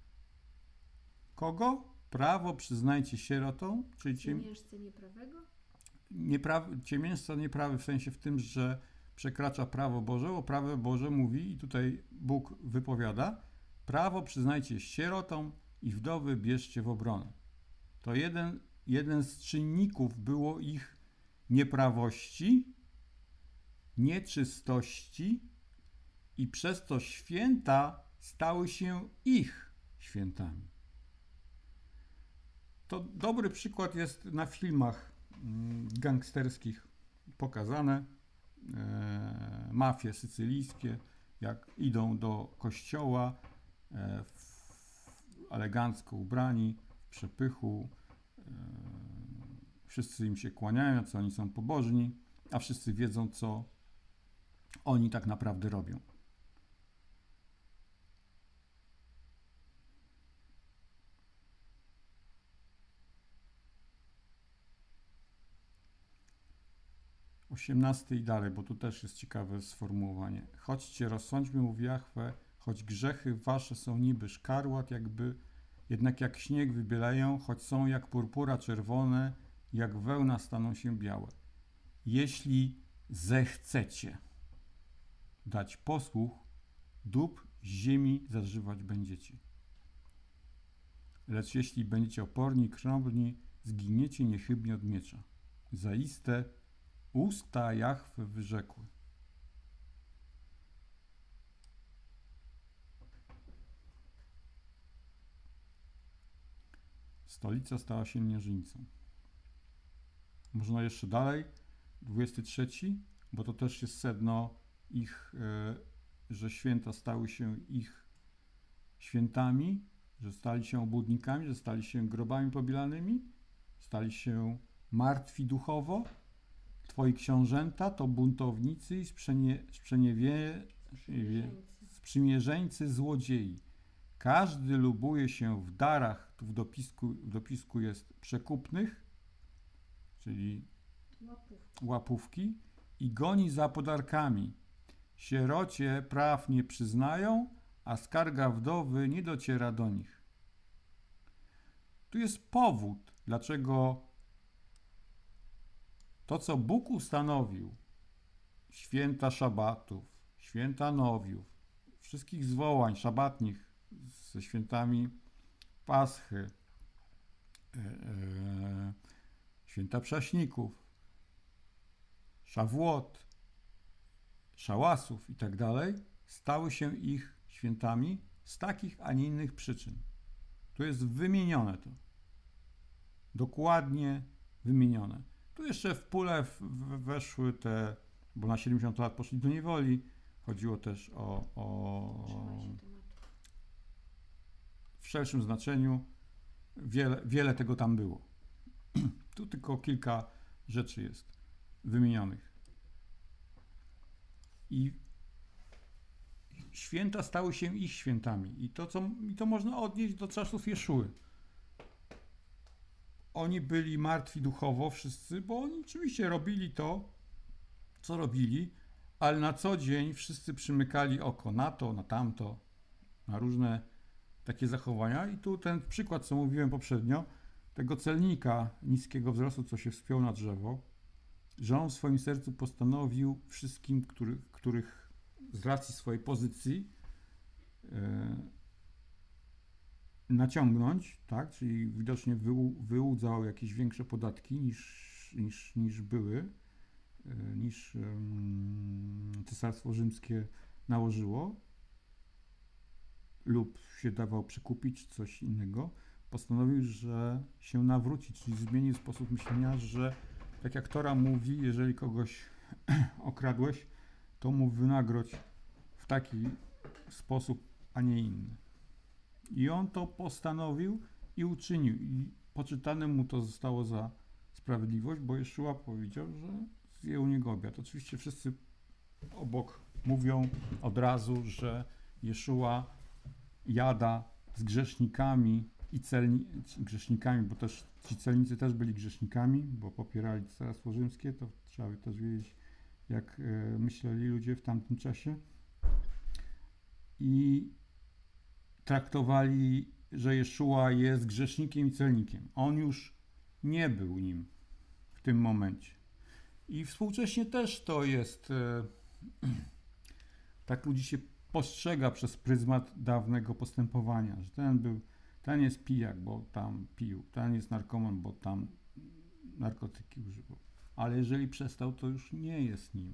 Kogo? Prawo przyznajcie sierotom, czyli ciemiężcę nieprawego? Niepraw, ciemiężca nieprawy w sensie w tym, że przekracza prawo Boże, bo prawo Boże mówi i tutaj Bóg wypowiada, prawo przyznajcie sierotom i wdowy bierzcie w obronę. To jeden, jeden z czynników było ich nieprawości, nieczystości i przez to święta stały się ich świętami. To dobry przykład jest na filmach gangsterskich pokazane. E, mafie sycylijskie, jak idą do kościoła e, w, elegancko ubrani, w przepychu, e, wszyscy im się kłaniają, co oni są pobożni, a wszyscy wiedzą, co oni tak naprawdę robią. osiemnasty i dalej, bo tu też jest ciekawe sformułowanie. Chodźcie, rozsądźmy, mówi Jahwe, choć grzechy wasze są niby szkarłat, jakby, jednak jak śnieg wybielają, choć są jak purpura czerwone, jak wełna staną się białe. Jeśli zechcecie dać posłuch, dóbr z ziemi zażywać będziecie. Lecz jeśli będziecie oporni i krąbni, zginiecie niechybnie od miecza. Zaiste usta Jahwe wyrzekły. Stolica stała się mierzyńcą. Można jeszcze dalej, dwudziesty trzeci, bo to też jest sedno ich, że święta stały się ich świętami, że stali się obłudnikami, że stali się grobami pobielanymi, stali się martwi duchowo. Twoi książęta to buntownicy i sprzenie, sprzeniewie, sprzymierzeńcy złodziei. Każdy lubuje się w darach, tu w dopisku, w dopisku jest przekupnych, czyli Łapówki. łapówki, i goni za podarkami. Sierocie praw nie przyznają, a skarga wdowy nie dociera do nich. Tu jest powód, dlaczego to, co Bóg ustanowił, święta szabatów, święta nowiów, wszystkich zwołań szabatnich ze świętami Paschy, e, e, święta Prześników, Szawłot, Szałasów i tak dalej, stały się ich świętami z takich, a nie innych przyczyn. Tu jest wymienione to. Dokładnie wymienione. Tu jeszcze w pulę w, w, weszły te, bo na siedemdziesiąt lat poszli do niewoli. Chodziło też o, o w szerszym znaczeniu. Wiele, wiele tego tam było. Tu tylko kilka rzeczy jest wymienionych. I święta stały się ich świętami. I to, co, i to można odnieść do czasów Jeszuły. Oni byli martwi duchowo wszyscy, bo oni oczywiście robili to, co robili, ale na co dzień wszyscy przymykali oko na to, na tamto, na różne takie zachowania. I tu ten przykład, co mówiłem poprzednio, tego celnika niskiego wzrostu, co się wspiął na drzewo, że on w swoim sercu postanowił wszystkim, których, których z racji swojej pozycji yy, naciągnąć, tak, czyli widocznie wyłu, wyłudzał jakieś większe podatki niż, niż, niż były, yy, niż yy, Cesarstwo Rzymskie nałożyło, lub się dawał przekupić, czy coś innego. Postanowił, że się nawróci, czyli zmienił sposób myślenia, że tak jak Tora mówi, jeżeli kogoś okradłeś, to mu wynagrodź w taki sposób, a nie inny. I on to postanowił i uczynił. I poczytane mu to zostało za sprawiedliwość, bo Jeszua powiedział, że zje u niego obiad. Oczywiście wszyscy obok mówią od razu, że Jeszua jada z grzesznikami i celni, grzesznikami, bo też ci celnicy też byli grzesznikami, bo popierali Cesarstwo Rzymskie, to trzeba by też wiedzieć, jak e, myśleli ludzie w tamtym czasie. I traktowali, że Jeszua jest grzesznikiem i celnikiem. On już nie był nim w tym momencie. I współcześnie też to jest, e, tak ludzi się postrzega przez pryzmat dawnego postępowania, że ten był, ten jest pijak, bo tam pił, ten jest narkoman, bo tam narkotyki używał. Ale jeżeli przestał, to już nie jest nim.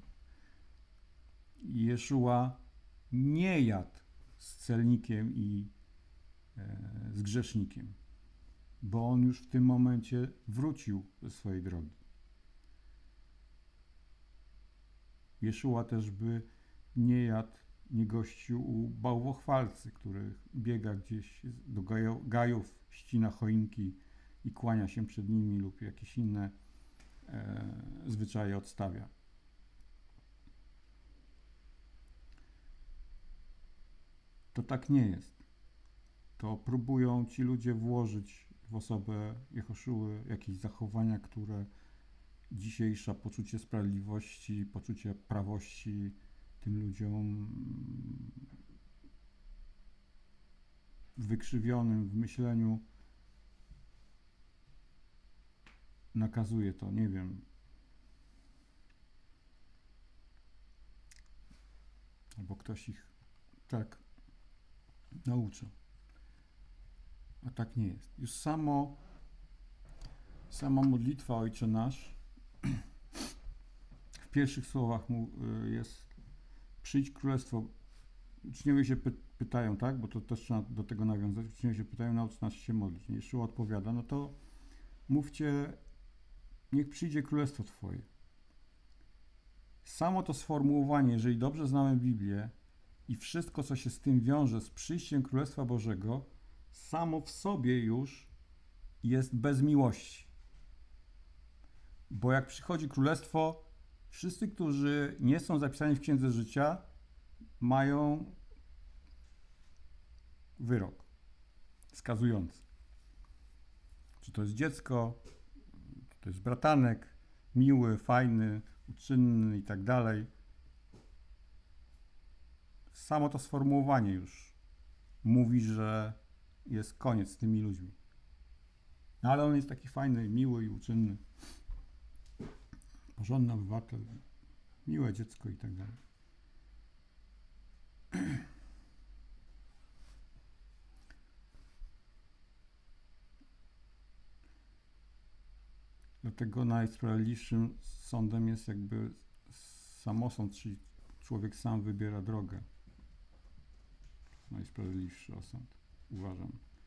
Jeszua nie jadł z celnikiem i e, z grzesznikiem, bo on już w tym momencie wrócił ze swojej drogi. Jeszua też by nie jadł, nie gościł u bałwochwalcy, który biega gdzieś do gajów, ścina choinki i kłania się przed nimi lub jakieś inne e, zwyczaje odstawia. To tak nie jest. To próbują ci ludzie włożyć w osobę Jehoszuły jakieś zachowania, które dzisiejsze poczucie sprawiedliwości, poczucie prawości tym ludziom wykrzywionym w myśleniu nakazuje to, nie wiem. Albo ktoś ich tak nauczył. A tak nie jest. Już samo, sama modlitwa Ojcze Nasz w pierwszych słowach mu jest: przyjdź królestwo. Uczniowie się py- pytają, tak? Bo to też trzeba do tego nawiązać. Uczniowie się pytają, naucz nas się modlić. Jeszua odpowiada, no to mówcie, niech przyjdzie królestwo Twoje. Samo to sformułowanie, jeżeli dobrze znamy Biblię i wszystko, co się z tym wiąże, z przyjściem Królestwa Bożego, samo w sobie już jest bez miłości. Bo jak przychodzi Królestwo, wszyscy, którzy nie są zapisani w Księdze Życia, mają wyrok skazujący. Czy to jest dziecko, czy to jest bratanek, miły, fajny, uczynny i tak dalej. Samo to sformułowanie już mówi, że jest koniec z tymi ludźmi. No ale on jest taki fajny, miły i uczynny. Porządny obywatel, miłe dziecko i tak dalej. Dlatego najsprawiedliwszym sądem jest jakby samosąd, czyli człowiek sam wybiera drogę. Najsprawiedliwszy osąd, uważam.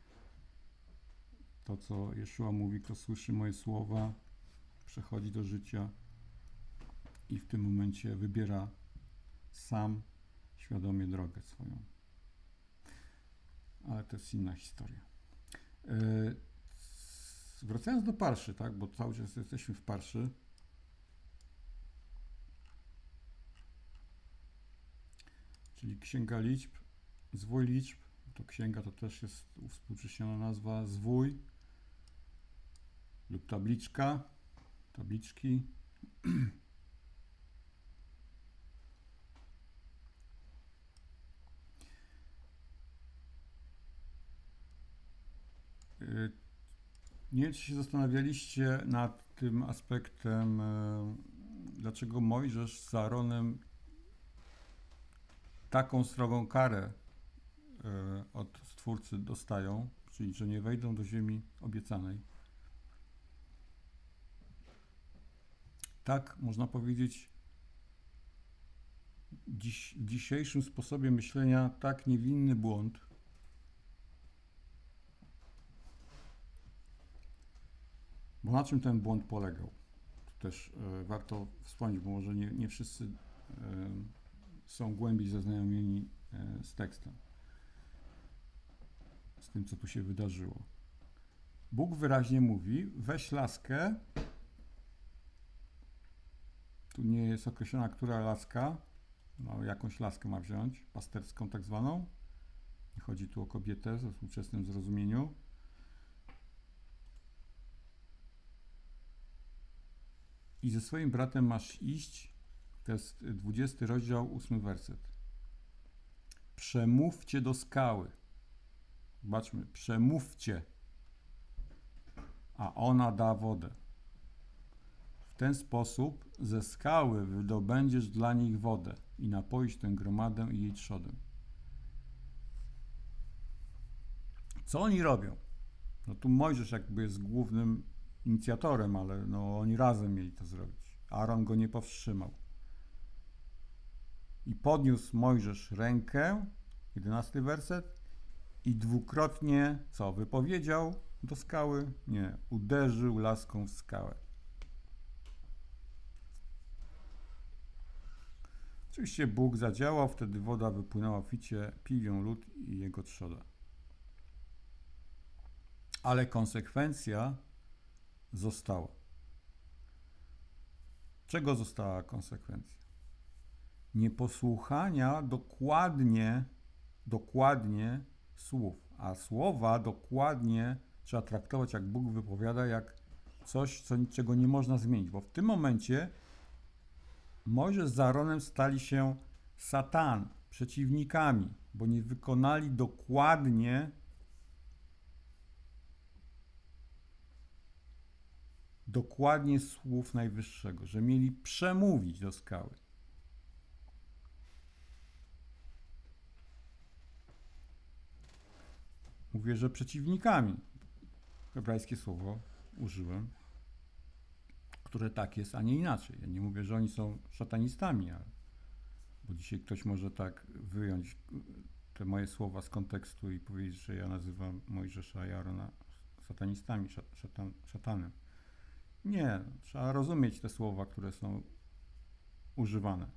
To, co Jeszua mówi, kto słyszy moje słowa, przechodzi do życia i w tym momencie wybiera sam świadomie drogę swoją. Ale to jest inna historia. Yy, wracając do Parszy, tak, bo cały czas jesteśmy w Parszy. Czyli Księga Liczb, zwój liczb, to księga to też jest uwspółcześniona nazwa, zwój lub tabliczka, tabliczki. Nie wiem, czy się zastanawialiście nad tym aspektem, dlaczego Mojżesz z Aaronem taką srogą karę od Stwórcy dostają, czyli że nie wejdą do ziemi obiecanej. Tak, można powiedzieć, dziś, w dzisiejszym sposobie myślenia tak niewinny błąd bo na czym ten błąd polegał? To też e, warto wspomnieć, bo może nie, nie wszyscy e, są głębiej zaznajomieni e, z tekstem, z tym, co tu się wydarzyło. Bóg wyraźnie mówi, weź laskę, tu nie jest określona, która laska, no jakąś laskę ma wziąć, pasterską tak zwaną, nie chodzi tu o kobietę we współczesnym zrozumieniu, i ze swoim bratem masz iść, to jest dwudziesty rozdział, ósmy werset. Przemówcie do skały. Zobaczmy, przemówcie, a ona da wodę. W ten sposób ze skały wydobędziesz dla nich wodę i napoisz tę gromadę i jej trzodę. Co oni robią? No tu Mojżesz jakby jest głównym inicjatorem, ale no oni razem mieli to zrobić. Aaron go nie powstrzymał. I podniósł Mojżesz rękę, jedenasty werset, i dwukrotnie, co, wypowiedział do skały? Nie, uderzył laską w skałę. Oczywiście Bóg zadziałał, wtedy woda wypłynęła w ficie, pił ją lud i jego trzoda. Ale konsekwencja została. Czego została konsekwencja? Nieposłuchania dokładnie, dokładnie słów. A słowa dokładnie trzeba traktować, jak Bóg wypowiada, jak coś, co niczego nie można zmienić, bo w tym momencie Mojżesz z Aaronem stali się Satan, przeciwnikami, bo nie wykonali dokładnie dokładnie słów Najwyższego, że mieli przemówić do skały. Mówię, że przeciwnikami. Hebrajskie słowo użyłem, które tak jest, a nie inaczej. Ja nie mówię, że oni są szatanistami, ale, bo dzisiaj ktoś może tak wyjąć te moje słowa z kontekstu i powiedzieć, że ja nazywam Mojżesza i Aarona satanistami, szatan, szatanem. Nie, trzeba rozumieć te słowa, które są używane.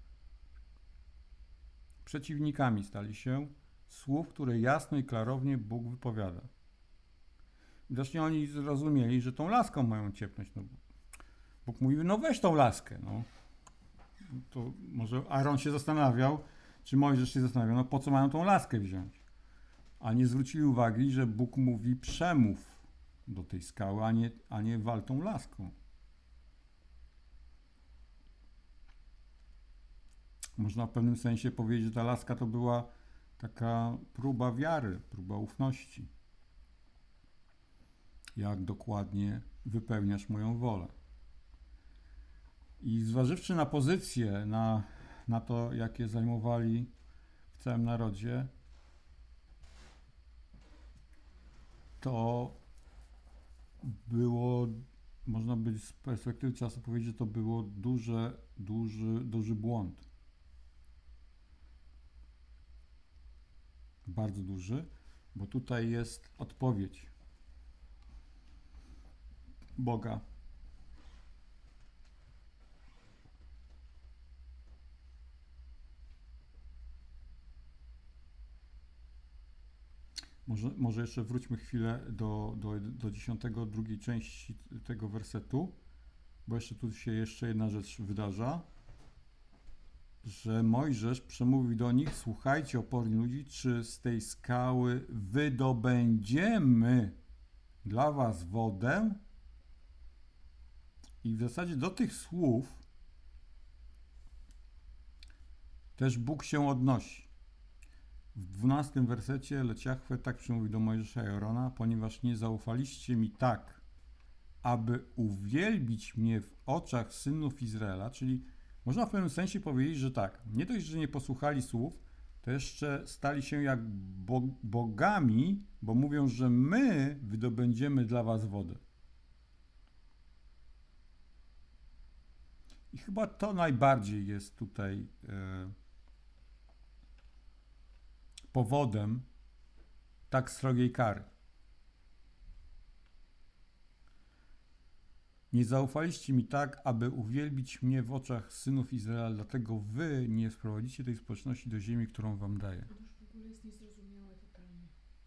Przeciwnikami stali się słów, które jasno i klarownie Bóg wypowiada. Widocznie oni zrozumieli, że tą laską mają ciepnąć. No, Bóg mówił, no weź tą laskę. No. To może Aaron się zastanawiał, czy Mojżesz się zastanawiał, no po co mają tą laskę wziąć. A nie zwrócili uwagi, że Bóg mówi przemów do tej skały, a nie, a nie wal tą laską. Można w pewnym sensie powiedzieć, że ta laska to była taka próba wiary, próba ufności. Jak dokładnie wypełniasz moją wolę. I zważywszy na pozycję, na, na to, jakie zajmowali w całym narodzie, to było, można by z perspektywy czasu powiedzieć, że to było duży, duży, duży błąd. Bardzo duży, bo tutaj jest odpowiedź Boga. Może, może jeszcze wróćmy chwilę do, do, do dziesiątego, drugiej części tego wersetu, bo jeszcze tu się jeszcze jedna rzecz wydarza, że Mojżesz przemówił do nich, słuchajcie, oporni ludzi, czy z tej skały wydobędziemy dla was wodę? I w zasadzie do tych słów też Bóg się odnosi. W dwunastym wersecie lecz Jahwe tak przemówił do Mojżesza i Aarona, ponieważ nie zaufaliście mi tak, aby uwielbić mnie w oczach synów Izraela, czyli można w pewnym sensie powiedzieć, że tak, nie dość, że nie posłuchali słów, to jeszcze stali się jak bogami, bo mówią, że my wydobędziemy dla was wodę. I chyba to najbardziej jest tutaj e, powodem tak srogiej kary. Nie zaufaliście mi tak, aby uwielbić mnie w oczach synów Izraela, dlatego wy nie sprowadzicie tej społeczności do ziemi, którą wam daję. To już w ogóle jest niezrozumiałe totalnie.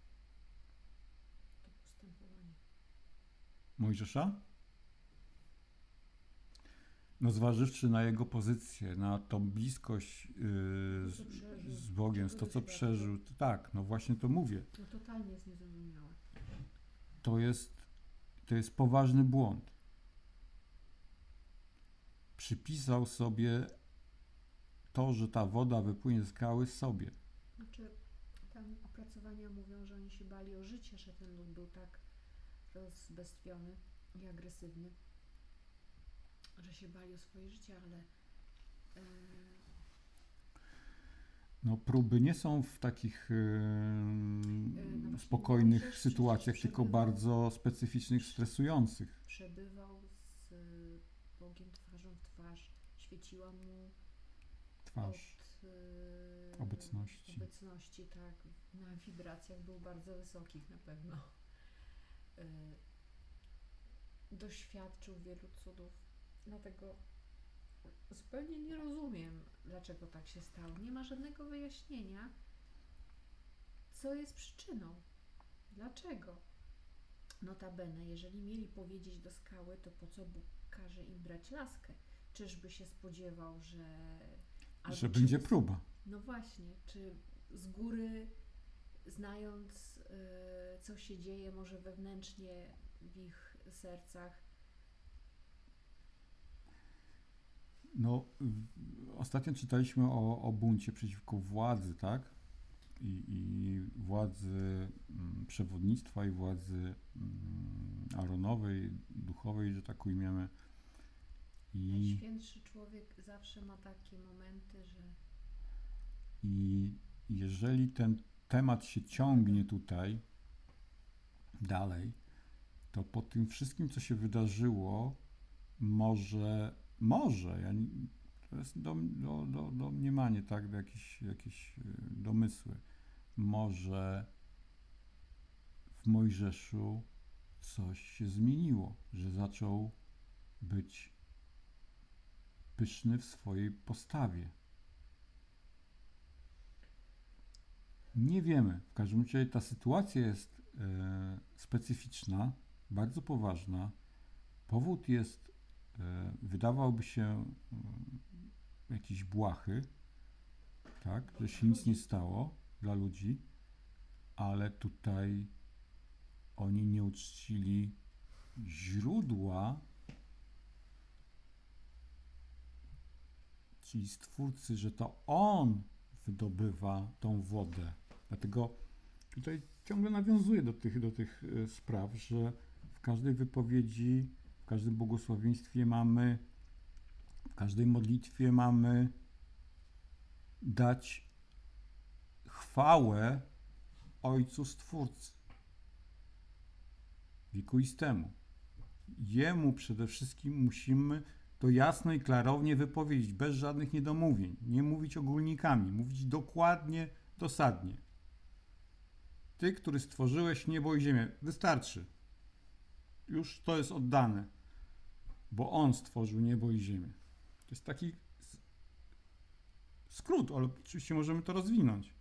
To postępowanie. Mojżesza? No zważywszy na jego pozycję, na tą bliskość yy, z, z Bogiem, z to, co przeżył, to tak, no właśnie to mówię. To totalnie jest niezrozumiałe. To jest, to jest poważny błąd. Przypisał sobie to, że ta woda wypłynie z skały sobie. Znaczy, tam opracowania mówią, że oni się bali o życie, że ten lud był tak rozbestwiony i agresywny, że się bali o swoje życie, ale yy... no próby nie są w takich yy, yy, spokojnych sytuacjach, tylko bardzo specyficznych, stresujących. Przebywał z Bogiem twarzą w twarz, świeciła mu twarz od yy, obecności. obecności, tak, na wibracjach był bardzo wysokich na pewno. Yy, doświadczył wielu cudów, dlatego zupełnie nie rozumiem, dlaczego tak się stało. Nie ma żadnego wyjaśnienia, co jest przyczyną. Dlaczego? Notabene, jeżeli mieli powiedzieć do skały, to po co Bóg każe im brać laskę? Czyżby się spodziewał, że... Albo że będzie z... próba. No właśnie, czy z góry, znając, yy, co się dzieje może wewnętrznie w ich sercach, No, w- ostatnio czytaliśmy o, o buncie przeciwko władzy, tak? I, i władzy mm, przewodnictwa i władzy mm, Aaronowej, duchowej, że tak ujmiemy. I, Najświętszy człowiek zawsze ma takie momenty, że I jeżeli ten temat się ciągnie tutaj dalej, to po tym wszystkim, co się wydarzyło, może, może, ja, nie- to jest do, do, do, domniemanie, tak, do jakieś, jakieś y, domysły, może w Mojżeszu coś się zmieniło, że zaczął być pyszny w swojej postawie. Nie wiemy. W każdym razie ta sytuacja jest e, specyficzna, bardzo poważna. Powód jest, e, wydawałoby się, e, jakiś błahy, tak, że się nic nie stało dla ludzi, ale tutaj oni nie uczcili źródła, czyli Stwórcy, że to On wydobywa tą wodę. Dlatego tutaj ciągle nawiązuję do tych, do tych e, spraw, że w każdej wypowiedzi, w każdym błogosławieństwie mamy, w każdej modlitwie mamy dać chwałę Ojcu Stwórcy, wiekuistemu. Jemu przede wszystkim musimy to jasno i klarownie wypowiedzieć, bez żadnych niedomówień. Nie mówić ogólnikami, mówić dokładnie, dosadnie. Ty, który stworzyłeś niebo i ziemię, wystarczy. Już to jest oddane, bo On stworzył niebo i ziemię. To jest taki skrót, ale oczywiście możemy to rozwinąć.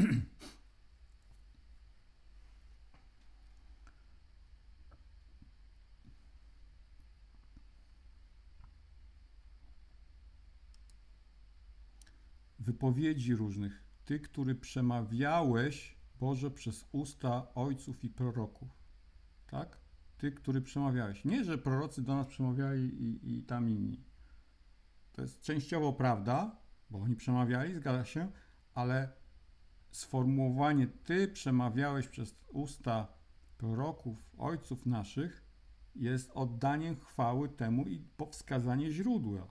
Wypowiedzi różnych. Ty, który przemawiałeś, Boże, przez usta ojców i proroków. Tak? Ty, który przemawiałeś. Nie, że prorocy do nas przemawiali i, i tam inni. To jest częściowo prawda, bo oni przemawiali, zgadza się, ale sformułowanie Ty przemawiałeś przez usta proroków, ojców naszych jest oddaniem chwały temu i wskazanie źródła.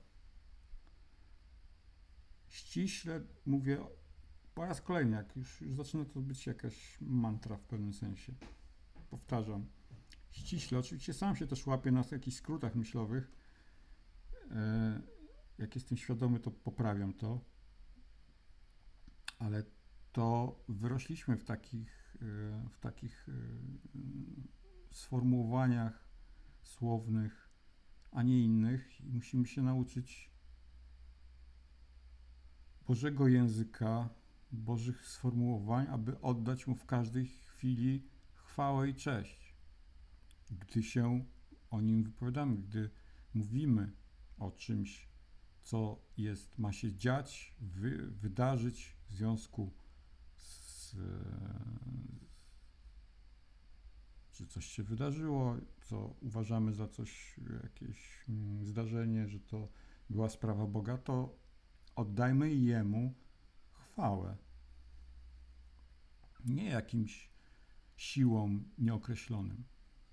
Ściśle mówię po raz kolejny, jak już, już zaczyna to być jakaś mantra w pewnym sensie. Powtarzam. Ściśle, oczywiście sam się też łapię na jakichś skrótach myślowych. E, jak jestem świadomy, to poprawiam to. Ale to wyrośliśmy w takich, e, w takich e, sformułowaniach słownych, a nie innych i musimy się nauczyć Bożego języka, Bożych sformułowań, aby oddać Mu w każdej chwili chwałę i cześć. Gdy się o Nim wypowiadamy, gdy mówimy o czymś, co jest, ma się dziać, wy, wydarzyć w związku z, że coś się wydarzyło, co uważamy za coś, jakieś mm, zdarzenie, że to była sprawa Boga, to oddajmy Jemu chwałę. Nie jakimś siłom nieokreślonym.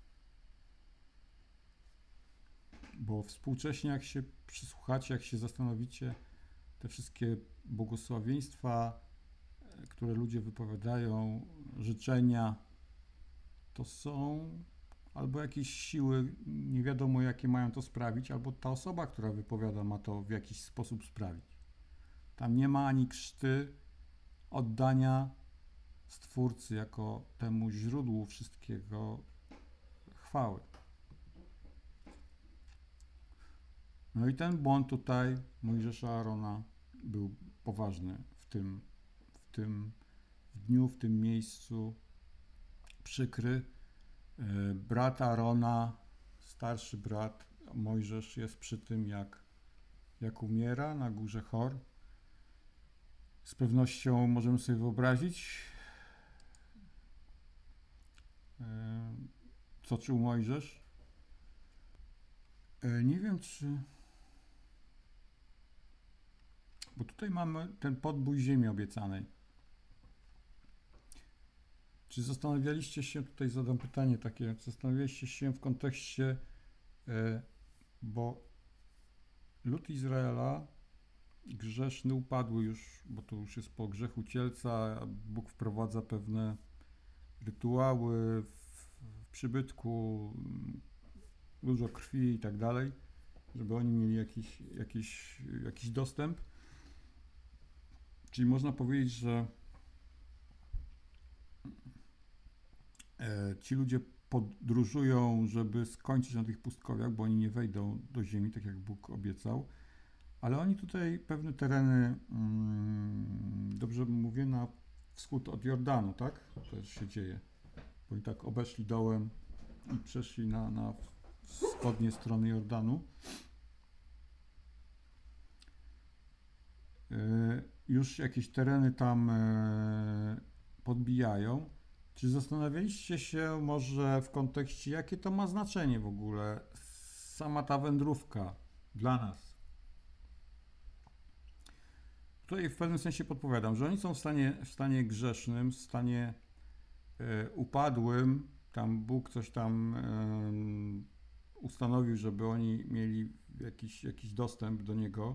Bo współcześnie, jak się przysłuchacie, jak się zastanowicie, te wszystkie błogosławieństwa, które ludzie wypowiadają, życzenia, to są albo jakieś siły, nie wiadomo jakie mają to sprawić, albo ta osoba, która wypowiada, ma to w jakiś sposób sprawić. Tam nie ma ani krzty oddania Stwórcy jako temu źródłu wszystkiego chwały. No i ten błąd tutaj Mojżesza Aarona był poważny w tym, w tym dniu, w tym miejscu. Przykry. Brat Aarona, starszy brat Mojżesz jest przy tym, jak, jak umiera na górze Hor. Z pewnością możemy sobie wyobrazić, co czuł Mojżesz. Nie wiem, czy Bo tutaj mamy ten podbój ziemi obiecanej. Czy zastanawialiście się, tutaj zadam pytanie takie, zastanawialiście się w kontekście, e, bo lud Izraela grzeszny upadły już, bo to już jest po grzechu cielca, Bóg wprowadza pewne rytuały w, w przybytku, dużo krwi i tak dalej, żeby oni mieli jakiś, jakiś, jakiś dostęp. Czyli można powiedzieć, że e, ci ludzie podróżują, żeby skończyć na tych pustkowiach, bo oni nie wejdą do ziemi, tak jak Bóg obiecał. Ale oni tutaj pewne tereny, mm, dobrze mówię, na wschód od Jordanu, tak? To też się dzieje. Bo oni tak obeszli dołem i przeszli na, na wschodnie strony Jordanu. Yy, już jakieś tereny tam yy, podbijają. Czy zastanawialiście się może w kontekście, jakie to ma znaczenie w ogóle, sama ta wędrówka dla nas? Tutaj w pewnym sensie podpowiadam, że oni są w stanie, w stanie grzesznym, w stanie e, upadłym, tam Bóg coś tam e, ustanowił, żeby oni mieli jakiś, jakiś dostęp do Niego,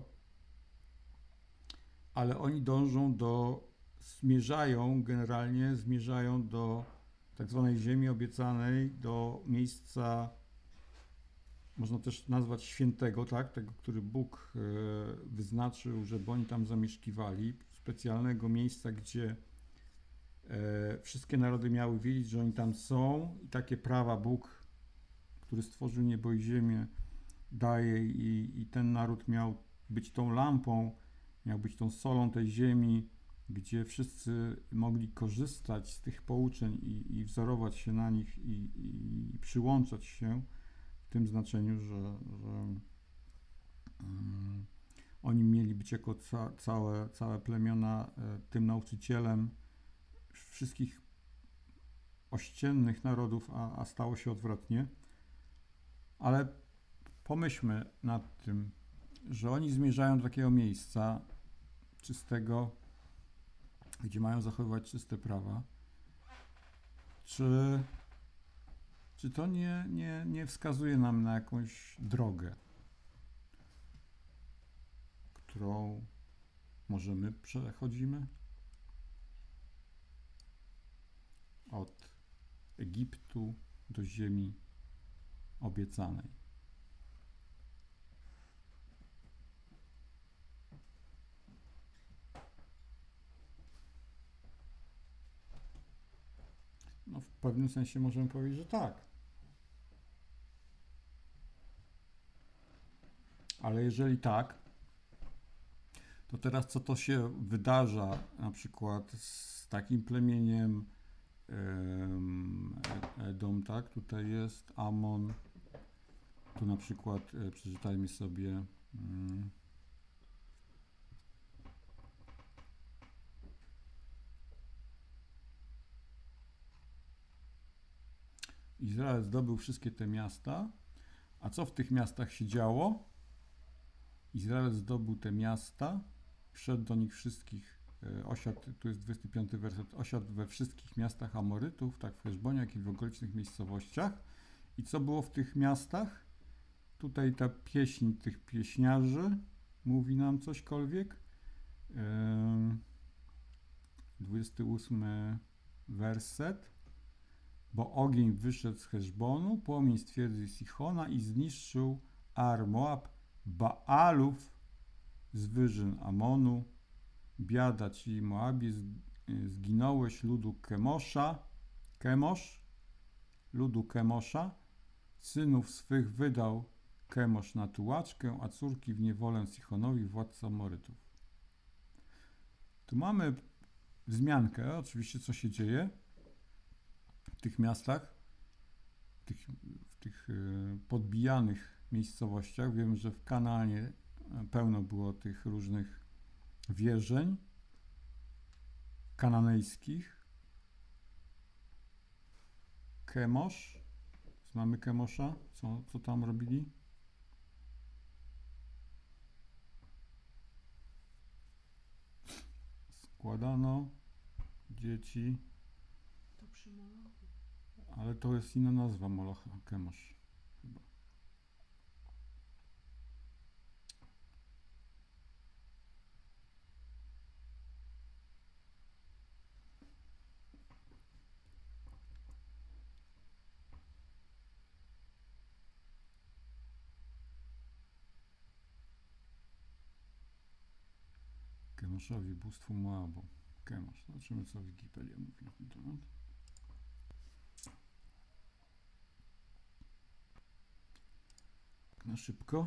ale oni dążą do, zmierzają generalnie, zmierzają do tak zwanej ziemi obiecanej, do miejsca, można też nazwać świętego, tak? Tego, który Bóg e, wyznaczył, żeby oni tam zamieszkiwali, specjalnego miejsca, gdzie e, wszystkie narody miały wiedzieć, że oni tam są i takie prawa Bóg, który stworzył niebo i ziemię, daje i, i ten naród miał być tą lampą, miał być tą solą tej ziemi, gdzie wszyscy mogli korzystać z tych pouczeń i, i wzorować się na nich i, i, i przyłączać się w tym znaczeniu, że, że um, oni mieli być jako ca, całe, całe plemiona e, tym nauczycielem wszystkich ościennych narodów, a, a stało się odwrotnie. Ale pomyślmy nad tym, że oni zmierzają do takiego miejsca czystego, gdzie mają zachowywać czyste prawa. Czy, czy to nie, nie, nie wskazuje nam na jakąś drogę, którą może my przechodzimy? Od Egiptu do ziemi obiecanej. No, w pewnym sensie możemy powiedzieć, że tak. Ale jeżeli tak, to teraz co to się wydarza na przykład z takim plemieniem Edom, tak? Tutaj jest Amon. Tu na przykład przeczytajmy sobie um, Izrael zdobył wszystkie te miasta. A co w tych miastach się działo? Izrael zdobył te miasta, wszedł do nich wszystkich, osiadł, tu jest dwudziesty piąty werset, osiadł we wszystkich miastach Amorytów, tak w Heszbonie, jak i w okolicznych miejscowościach. I co było w tych miastach? Tutaj ta pieśń tych pieśniarzy mówi nam cośkolwiek. dwudziesty ósmy werset. Bo ogień wyszedł z Heszbonu, płomień z twierdzy Sichona i zniszczył Ar Moab, Baalów z wyżyn Amonu. Biada ci Moabie, zginąłeś ludu Kemosza, Kemosz, ludu Kemosza. Synów swych wydał Kemosz na tułaczkę, a córki w niewolę Sichonowi, władca Amorytów. Tu mamy wzmiankę, oczywiście co się dzieje w tych miastach, w tych, w tych podbijanych miejscowościach. Wiemy, że w Kanaanie pełno było tych różnych wierzeń kananejskich. Kemosz, znamy Kemosza, co, co tam robili? składano, dzieci, To przy Molochu. ale to jest inna nazwa Molocha, Chemosh chyba. Chemoszowi, bóstwu Moabu. Chemosh. Zobaczymy, co Wikipedia mówi na ten temat. Tak na szybko.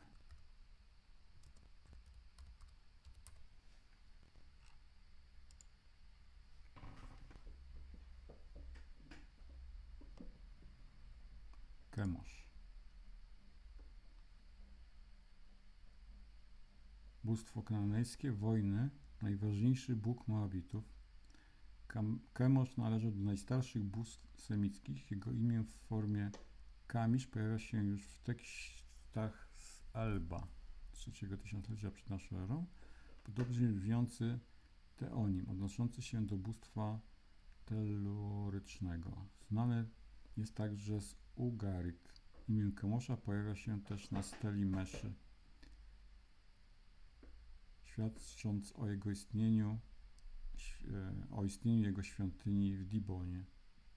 Chemosh. Bóstwo kananejskie, wojny, najważniejszy bóg Moabitów. Chemosh należy do najstarszych bóstw semickich. Jego imię w formie Kamisz pojawia się już w tekstach z Elba trzeciego tysiąclecia przed naszą erą, podobnie mówiący teonim, odnoszący się do bóstwa telurycznego. Znany jest także z Ugaryk. Imię Chemosza pojawia się też na steli Meszy, świadcząc o jego istnieniu, o istnieniu jego świątyni w Dibonie.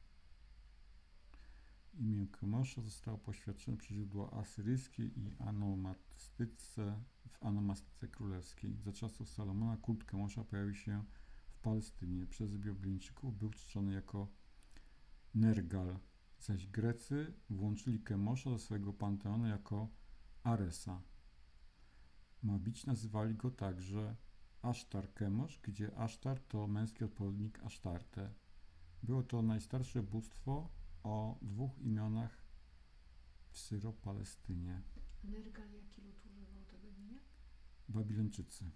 Imię Chemosza zostało poświadczone przez źródła asyryjskie i anomastyce w Anomastyce Królewskiej. Za czasów Salomona kult Chemosza pojawił się w Palestynie. Przez Biblijczyków był czczony jako Nergal, zaś Grecy włączyli Chemosza do swojego panteonu jako Aresa. Moabici nazywali go także Asztar Chemosh, gdzie Asztar to męski odpowiednik Asztarte. Było to najstarsze bóstwo o dwóch imionach w Syro-Palestynie. Nergal jaki lud używał tego imienia? Babilończycy.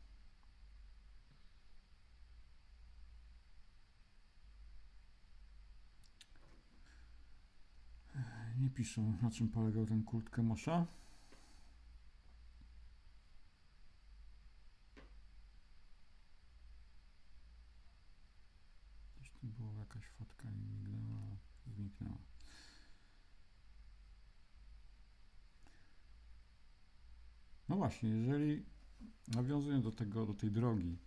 Nie piszą, na czym polegał ten kult Chemosza. Gdzieś tu była jakaś fotka i mignęła, zniknęła. No właśnie, jeżeli nawiązuję do tego, do tej drogi,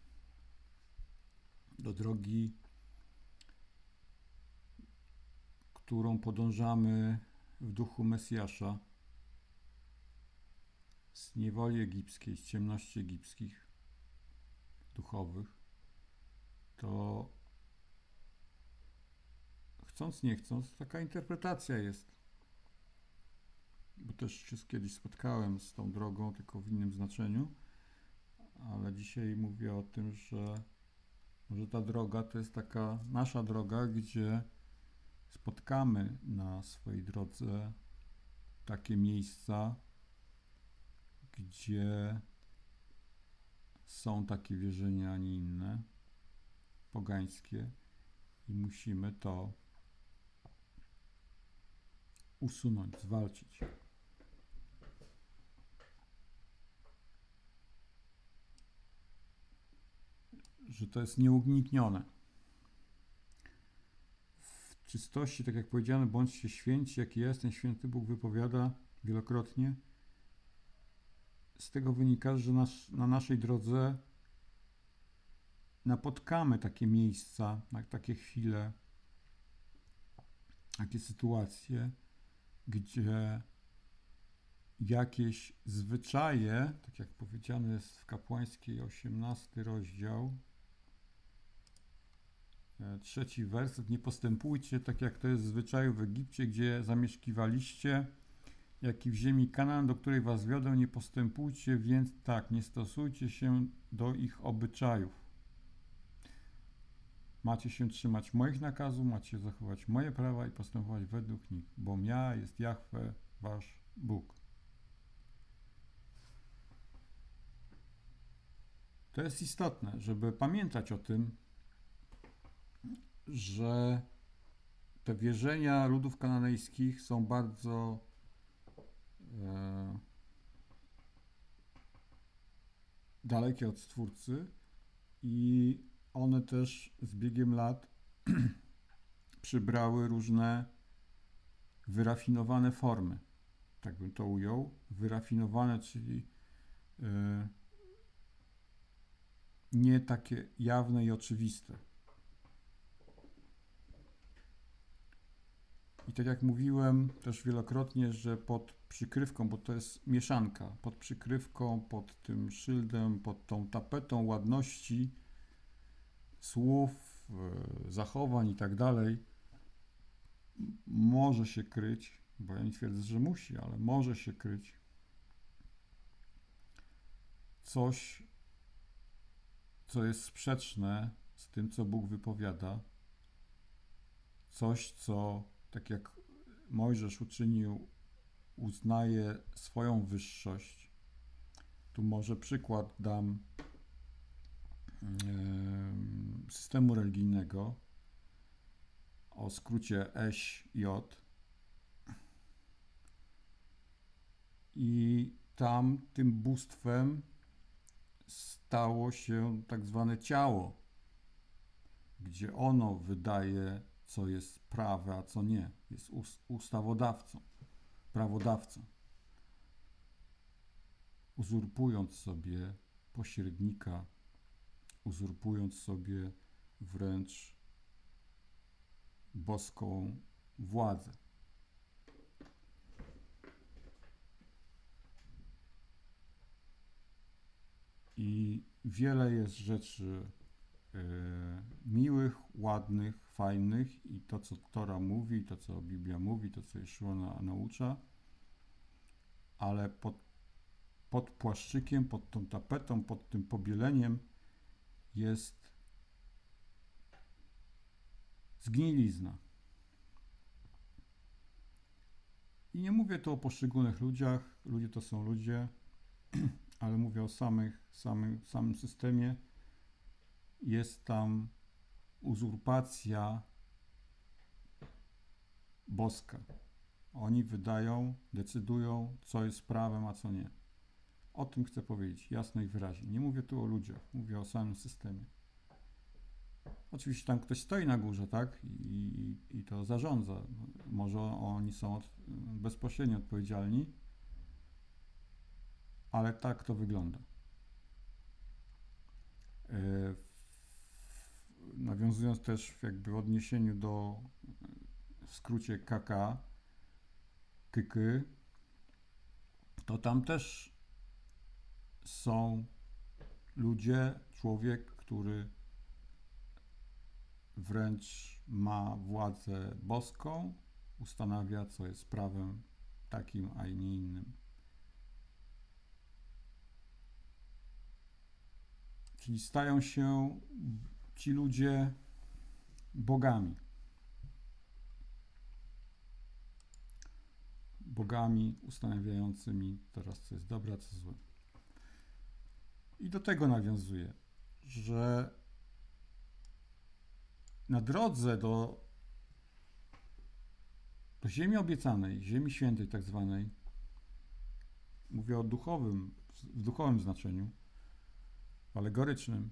do drogi, którą podążamy w duchu Mesjasza, z niewoli egipskiej, z ciemności egipskich, duchowych, to chcąc, nie chcąc, taka interpretacja jest. Bo też się kiedyś spotkałem z tą drogą, tylko w innym znaczeniu, ale dzisiaj mówię o tym, że może ta droga to jest taka nasza droga, gdzie spotkamy na swojej drodze takie miejsca, gdzie są takie wierzenia, a nie inne, pogańskie, i musimy to usunąć, zwalczyć. Że to jest nieuniknione. W czystości, tak jak powiedziano, bądźcie święci, jaki jest ten święty Bóg, wypowiada wielokrotnie. Z tego wynika, że nas, na naszej drodze napotkamy takie miejsca, takie chwile, takie sytuacje, gdzie jakieś zwyczaje, tak jak powiedziane jest w Kapłańskiej osiemnasty rozdział, trzeci werset: nie postępujcie tak, jak to jest w zwyczaju w Egipcie, gdzie zamieszkiwaliście, jak i w ziemi Kanaan, do której was wiodę, nie postępujcie więc tak, nie stosujcie się do ich obyczajów. Macie się trzymać moich nakazów, macie zachować moje prawa i postępować według nich, bo ja jest Jahwe, wasz Bóg. To jest istotne, żeby pamiętać o tym, że te wierzenia ludów kananejskich są bardzo e, dalekie od Stwórcy i one też z biegiem lat przybrały różne wyrafinowane formy. Tak bym to ujął. Wyrafinowane, czyli yy, nie takie jawne i oczywiste. I tak jak mówiłem też wielokrotnie, że pod przykrywką, bo to jest mieszanka, pod przykrywką, pod tym szyldem, pod tą tapetą ładności słów, yy, zachowań i tak dalej, może się kryć, bo ja nie twierdzę, że musi, ale może się kryć coś, co jest sprzeczne z tym, co Bóg wypowiada, coś, co, tak jak Mojżesz uczynił, uznaje swoją wyższość. Tu może przykład dam yy, systemu religijnego o skrócie E S J. I tam tym bóstwem stało się tak zwane ciało, gdzie ono wydaje, co jest prawe, a co nie. Jest ustawodawcą, prawodawcą, uzurpując sobie pośrednika, uzurpując sobie wręcz boską władzę. I wiele jest rzeczy y, miłych, ładnych, fajnych i to, co Tora mówi, to, co Biblia mówi, to, co Jeszua na, naucza, ale pod, pod płaszczykiem, pod tą tapetą, pod tym pobieleniem jest zgnilizna. I nie mówię tu o poszczególnych ludziach, ludzie to są ludzie, ale mówię o samych, samym, samym systemie. Jest tam uzurpacja boska. Oni wydają, decydują, co jest prawem, a co nie. O tym chcę powiedzieć jasno i wyraźnie. Nie mówię tu o ludziach, mówię o samym systemie. Oczywiście tam ktoś stoi na górze, tak? I, i, i to zarządza. Może oni są od, bezpośrednio odpowiedzialni, ale tak to wygląda. W, nawiązując też jakby w odniesieniu do, w skrócie K K, K K, to tam też są ludzie, człowiek, który wręcz ma władzę boską, ustanawia, co jest prawem takim, a nie innym. Czyli stają się ci ludzie bogami. Bogami ustanawiającymi teraz, co jest dobre, a co złe. I do tego nawiązuję, że na drodze do, do ziemi obiecanej, ziemi świętej tak zwanej, mówię o duchowym, w duchowym znaczeniu, alegorycznym,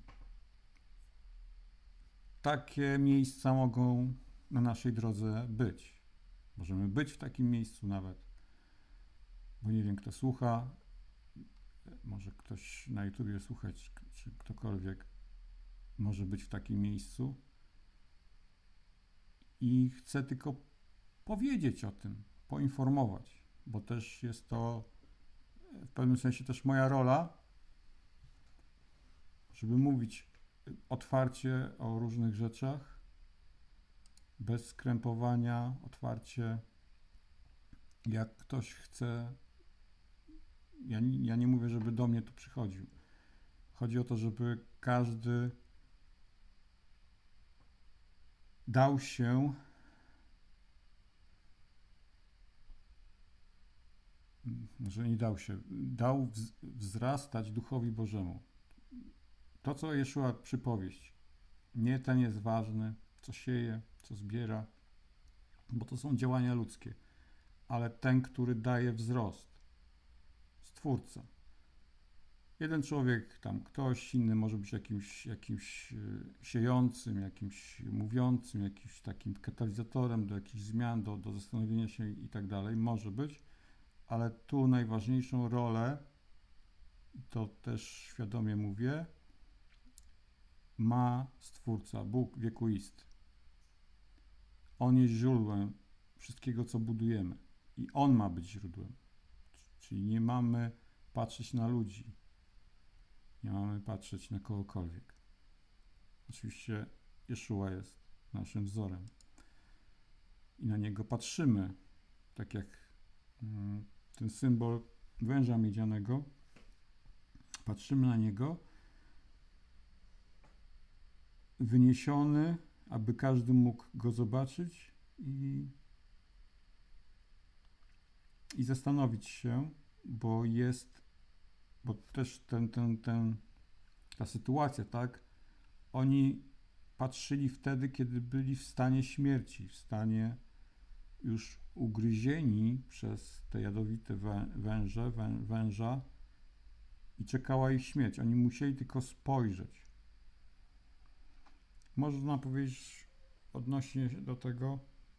takie miejsca mogą na naszej drodze być. Możemy być w takim miejscu nawet, bo nie wiem, kto słucha, może ktoś na YouTubie słuchać, czy ktokolwiek może być w takim miejscu i chcę tylko powiedzieć o tym, poinformować, bo też jest to w pewnym sensie też moja rola, żeby mówić otwarcie o różnych rzeczach, bez skrępowania, otwarcie. Jak ktoś chce, ja, ja nie mówię, żeby do mnie tu przychodził. Chodzi o to, żeby każdy dał się że nie dał się, dał wzrastać Duchowi Bożemu. To, co Jeszua przypowieść, nie ten jest ważny, co sieje, co zbiera, bo to są działania ludzkie, ale ten, który daje wzrost, Stwórca. Jeden człowiek, tam ktoś inny może być jakimś, jakimś y, siejącym, jakimś mówiącym, jakimś takim katalizatorem do jakichś zmian, do, do zastanowienia się i tak dalej. Może być, ale tu najważniejszą rolę, i to też świadomie mówię, ma Stwórca, Bóg wiekuisty. On jest źródłem wszystkiego, co budujemy i On ma być źródłem. Czyli nie mamy patrzeć na ludzi, nie mamy patrzeć na kogokolwiek. Oczywiście Jeszua jest naszym wzorem i na Niego patrzymy, tak jak mm, ten symbol węża miedzianego. Patrzymy na Niego, wyniesiony, aby każdy mógł Go zobaczyć i, i zastanowić się, bo jest, bo też ten, ten, ten, ta sytuacja, tak? Oni patrzyli wtedy, kiedy byli w stanie śmierci, w stanie już ugryzieni przez te jadowite węże, wę, węża i czekała ich śmierć. Oni musieli tylko spojrzeć. Można powiedzieć odnośnie do tego,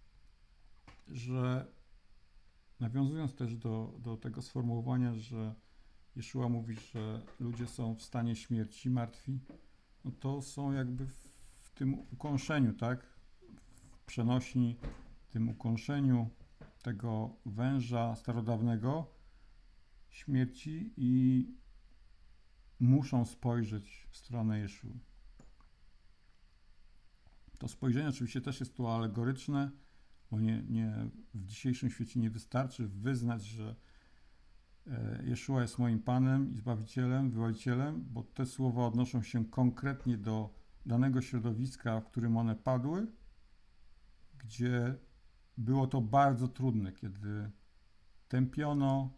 że nawiązując też do, do tego sformułowania, że Jeszua mówi, że ludzie są w stanie śmierci, martwi, no to są jakby w, w tym ukąszeniu, tak? W przenośni, tym ukąszeniu tego węża starodawnego śmierci i muszą spojrzeć w stronę Jeszui. To spojrzenie oczywiście też jest tu alegoryczne, bo nie, nie, w dzisiejszym świecie nie wystarczy wyznać, że Jeszua jest moim Panem i Zbawicielem, Wybawicielem, bo te słowa odnoszą się konkretnie do danego środowiska, w którym one padły, gdzie było to bardzo trudne, kiedy tępiono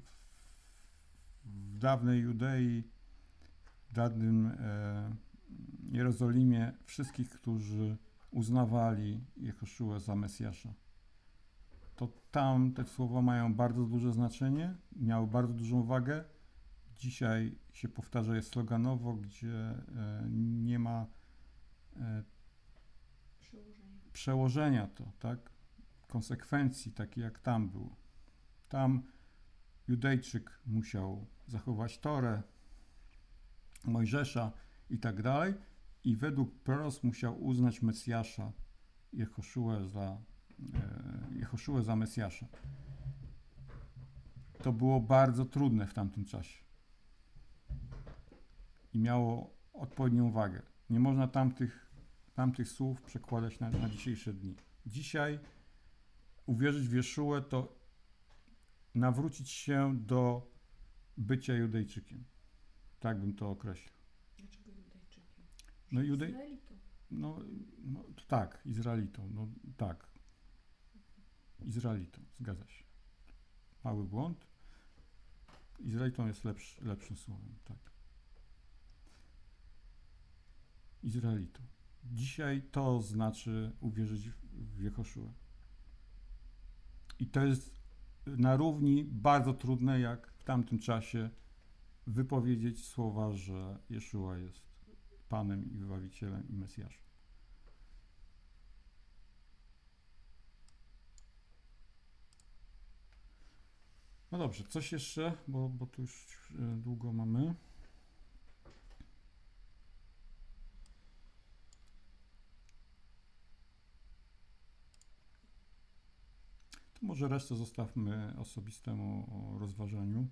w dawnej Judei, w dawnym e, Jerozolimie wszystkich, którzy uznawali Jehoszuę za Mesjasza. To tam te słowa mają bardzo duże znaczenie, miały bardzo dużą wagę. Dzisiaj się powtarza je sloganowo, gdzie e, nie ma e, Przełożenie. przełożenia to, tak? Konsekwencji, takie jak tam było. Tam Judejczyk musiał zachować Torę, Mojżesza i tak dalej i według proroc musiał uznać Mesjasza, Jehoszuę za, e, Jehoszuę za Mesjasza. To było bardzo trudne w tamtym czasie i miało odpowiednią wagę. Nie można tamtych, tamtych słów przekładać na, na dzisiejsze dni. Dzisiaj uwierzyć w Jeszuę to nawrócić się do bycia Judejczykiem. Tak bym to określił. Dlaczego Judejczykiem? No, Judej... Izraelitą. No, no tak, Izraelitą, no tak. Izraelitą, zgadza się. Mały błąd. Izraelitą jest lepszy, lepszym słowem, tak. Izraelitą. Dzisiaj to znaczy uwierzyć w Jehoszuę. I to jest na równi bardzo trudne, jak w tamtym czasie wypowiedzieć słowa, że Jeszua jest Panem i Wybawicielem i Mesjaszem. No dobrze, coś jeszcze, bo, bo tu już długo mamy. To może resztę zostawmy osobistemu rozważaniu.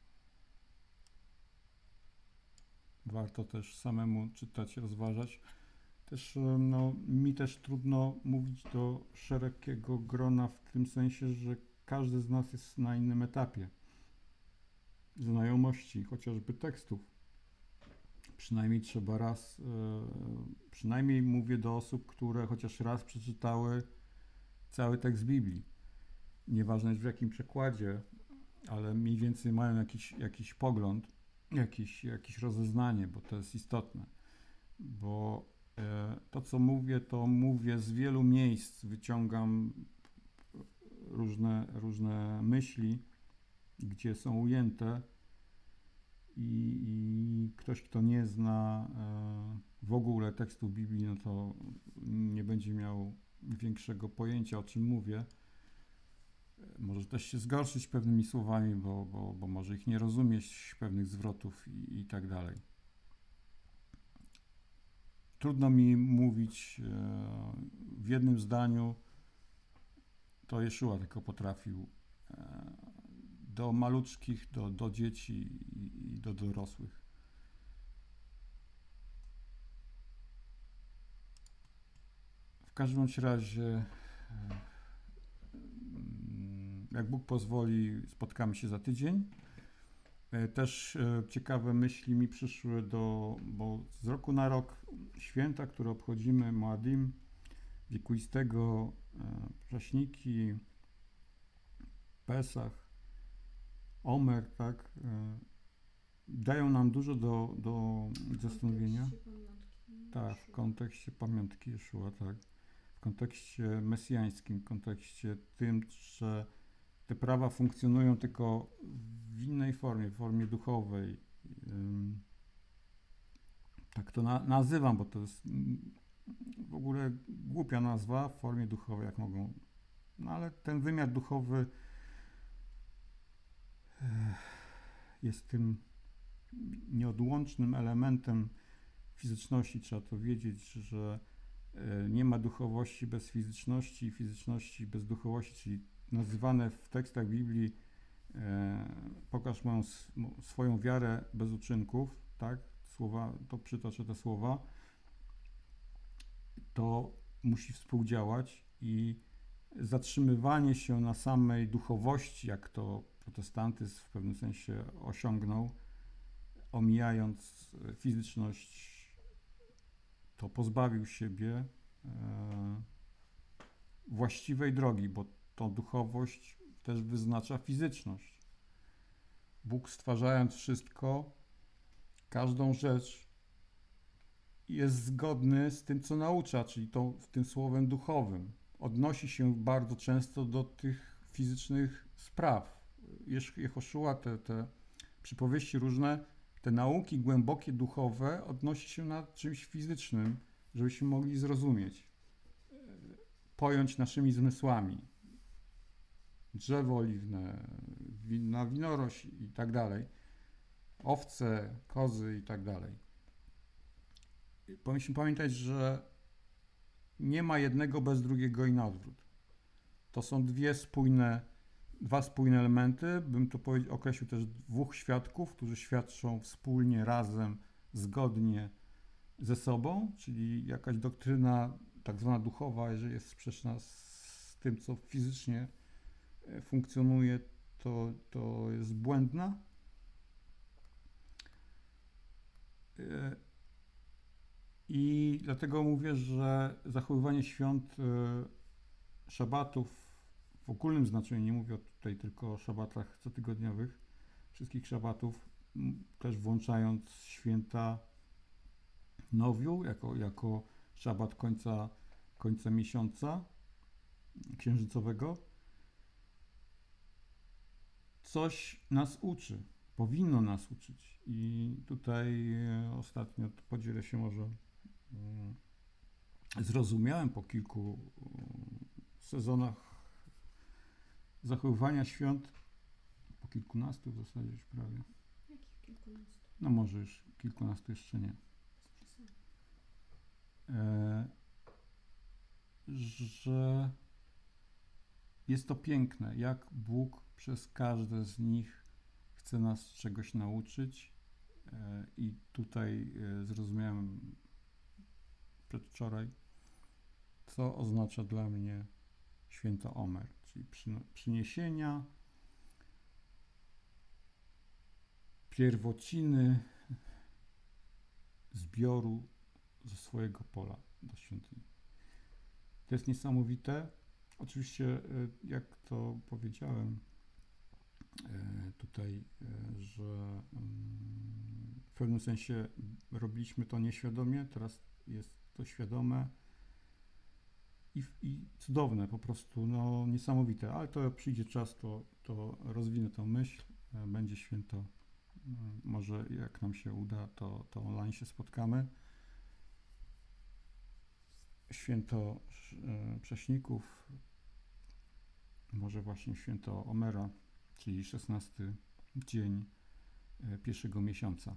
Warto też samemu czytać, rozważać. Też, no, mi też trudno mówić do szerokiego grona w tym sensie, że każdy z nas jest na innym etapie znajomości, chociażby tekstów. Przynajmniej trzeba raz, yy, przynajmniej mówię do osób, które chociaż raz przeczytały cały tekst Biblii. Nieważne w jakim przekładzie, ale mniej więcej mają jakiś, jakiś pogląd, jakiś, jakieś rozeznanie, bo to jest istotne. Bo e, to, co mówię, to mówię z wielu miejsc, wyciągam różne, różne myśli, gdzie są ujęte i, i ktoś, kto nie zna e, w ogóle tekstu Biblii, no to nie będzie miał większego pojęcia, o czym mówię. Może też się zgorszyć pewnymi słowami, bo, bo, bo może ich nie rozumieć, pewnych zwrotów i, i tak dalej. Trudno mi mówić e, w jednym zdaniu, to Jeszua tylko potrafił e, do maluczkich, do, do dzieci i, i do dorosłych. W każdym bądź razie, e, jak Bóg pozwoli, spotkamy się za tydzień. E, też e, ciekawe myśli mi przyszły do, bo z roku na rok święta, które obchodzimy, Moadim, wiekuistego, e, Prześniki, Pesach, Omer, tak, e, dają nam dużo do, do zastanowienia. Tak, w kontekście pamiątki Jeszua, tak. W kontekście mesjańskim, w kontekście tym, że te prawa funkcjonują tylko w innej formie, w formie duchowej. Ym, tak to na, nazywam, bo to jest w ogóle głupia nazwa, w formie duchowej, jak mogą. No ale ten wymiar duchowy jest tym nieodłącznym elementem fizyczności. Trzeba to wiedzieć, że nie ma duchowości bez fizyczności i fizyczności bez duchowości, czyli nazywane w tekstach Biblii e, pokaż moją swoją wiarę bez uczynków, tak? Słowa, to przytoczę te słowa. To musi współdziałać i zatrzymywanie się na samej duchowości, jak to protestantyzm w pewnym sensie osiągnął, omijając fizyczność, to pozbawił siebie e, właściwej drogi, bo tą duchowość też wyznacza fizyczność. Bóg, stwarzając wszystko, każdą rzecz, jest zgodny z tym, co naucza, czyli tą, tym słowem duchowym. Odnosi się bardzo często do tych fizycznych spraw. Jehoszua, te, te przypowieści różne, te nauki głębokie, duchowe, odnosi się na czymś fizycznym, żebyśmy mogli zrozumieć, pojąć naszymi zmysłami. Drzewo oliwne, wina, winorośl i tak dalej, owce, kozy i tak dalej. Powinniśmy pamiętać, że nie ma jednego bez drugiego i na odwrót. To są dwie spójne, dwa spójne elementy. Bym to określił też dwóch świadków, którzy świadczą wspólnie, razem, zgodnie ze sobą, czyli jakaś doktryna tak zwana duchowa, jeżeli jest sprzeczna z tym, co fizycznie funkcjonuje, to, to jest błędna. I dlatego mówię, że zachowywanie świąt, szabatów w ogólnym znaczeniu, nie mówię tutaj tylko o szabatach cotygodniowych, wszystkich szabatów, też włączając święta Nowiu, jako, jako szabat końca, końca miesiąca księżycowego, coś nas uczy, powinno nas uczyć. I tutaj ostatnio podzielę się może zrozumiałem po kilku sezonach zachowywania świąt, po kilkunastu w zasadzie już prawie. Jakich kilkunastu? No może już kilkunastu jeszcze nie. E, że jest to piękne, jak Bóg przez każde z nich chce nas czegoś nauczyć. E, I tutaj e, zrozumiałem przedwczoraj, co oznacza dla mnie święto Omer, czyli przyniesienia pierwociny zbioru ze swojego pola do świątyni. To jest niesamowite. Oczywiście, jak to powiedziałem tutaj, że w pewnym sensie robiliśmy to nieświadomie, teraz jest to świadome i, i cudowne, po prostu no, niesamowite, ale to przyjdzie czas, to, to rozwinę tą myśl, będzie święto Może jak nam się uda, to, to online się spotkamy. Święto e, Prześników, może właśnie święto Omera, czyli szesnasty dzień e, pierwszego miesiąca.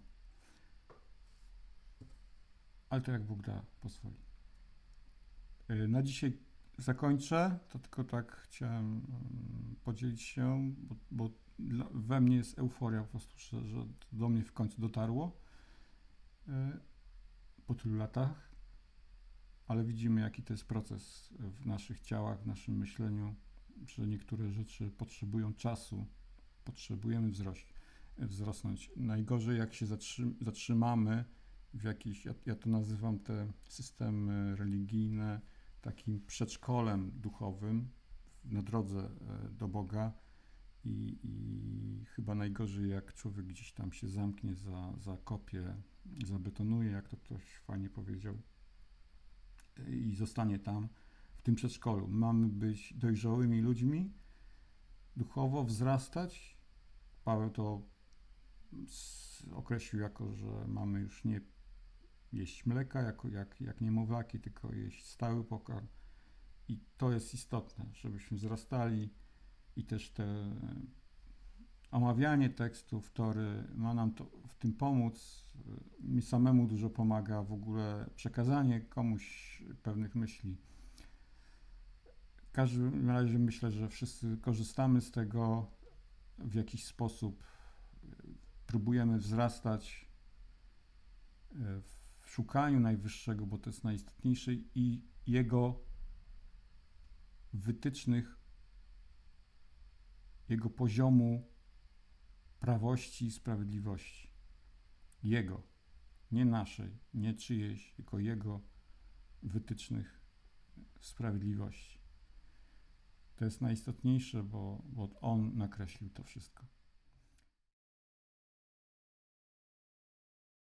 Ale to jak Bóg da, pozwoli. E, na dzisiaj zakończę, to tylko tak chciałem mm, podzielić się, bo, bo dla, we mnie jest euforia po prostu, że, że do mnie w końcu dotarło e, po tylu latach, ale widzimy, jaki to jest proces w naszych ciałach, w naszym myśleniu, że niektóre rzeczy potrzebują czasu, potrzebujemy wzrość, wzrosnąć. Najgorzej, jak się zatrzy, zatrzymamy w jakiś, ja, ja to nazywam te systemy religijne, takim przedszkolem duchowym na drodze do Boga i, i chyba najgorzej, jak człowiek gdzieś tam się zamknie, za, zakopie, zabetonuje, jak to ktoś fajnie powiedział, i zostanie tam w tym przedszkolu. Mamy być dojrzałymi ludźmi, duchowo wzrastać. Paweł to określił jako, że mamy już nie jeść mleka jako, jak, jak niemowlaki, tylko jeść stały pokarm. I to jest istotne, żebyśmy wzrastali i też te omawianie tekstów Tory ma nam to w tym pomóc. Mi samemu dużo pomaga w ogóle przekazanie komuś pewnych myśli. W każdym razie myślę, że wszyscy korzystamy z tego w jakiś sposób. Próbujemy wzrastać w szukaniu Najwyższego, bo to jest najistotniejsze, i Jego wytycznych, Jego poziomu prawości i sprawiedliwości. Jego, nie naszej, nie czyjejś, tylko Jego wytycznych sprawiedliwości. To jest najistotniejsze, bo, bo On nakreślił to wszystko.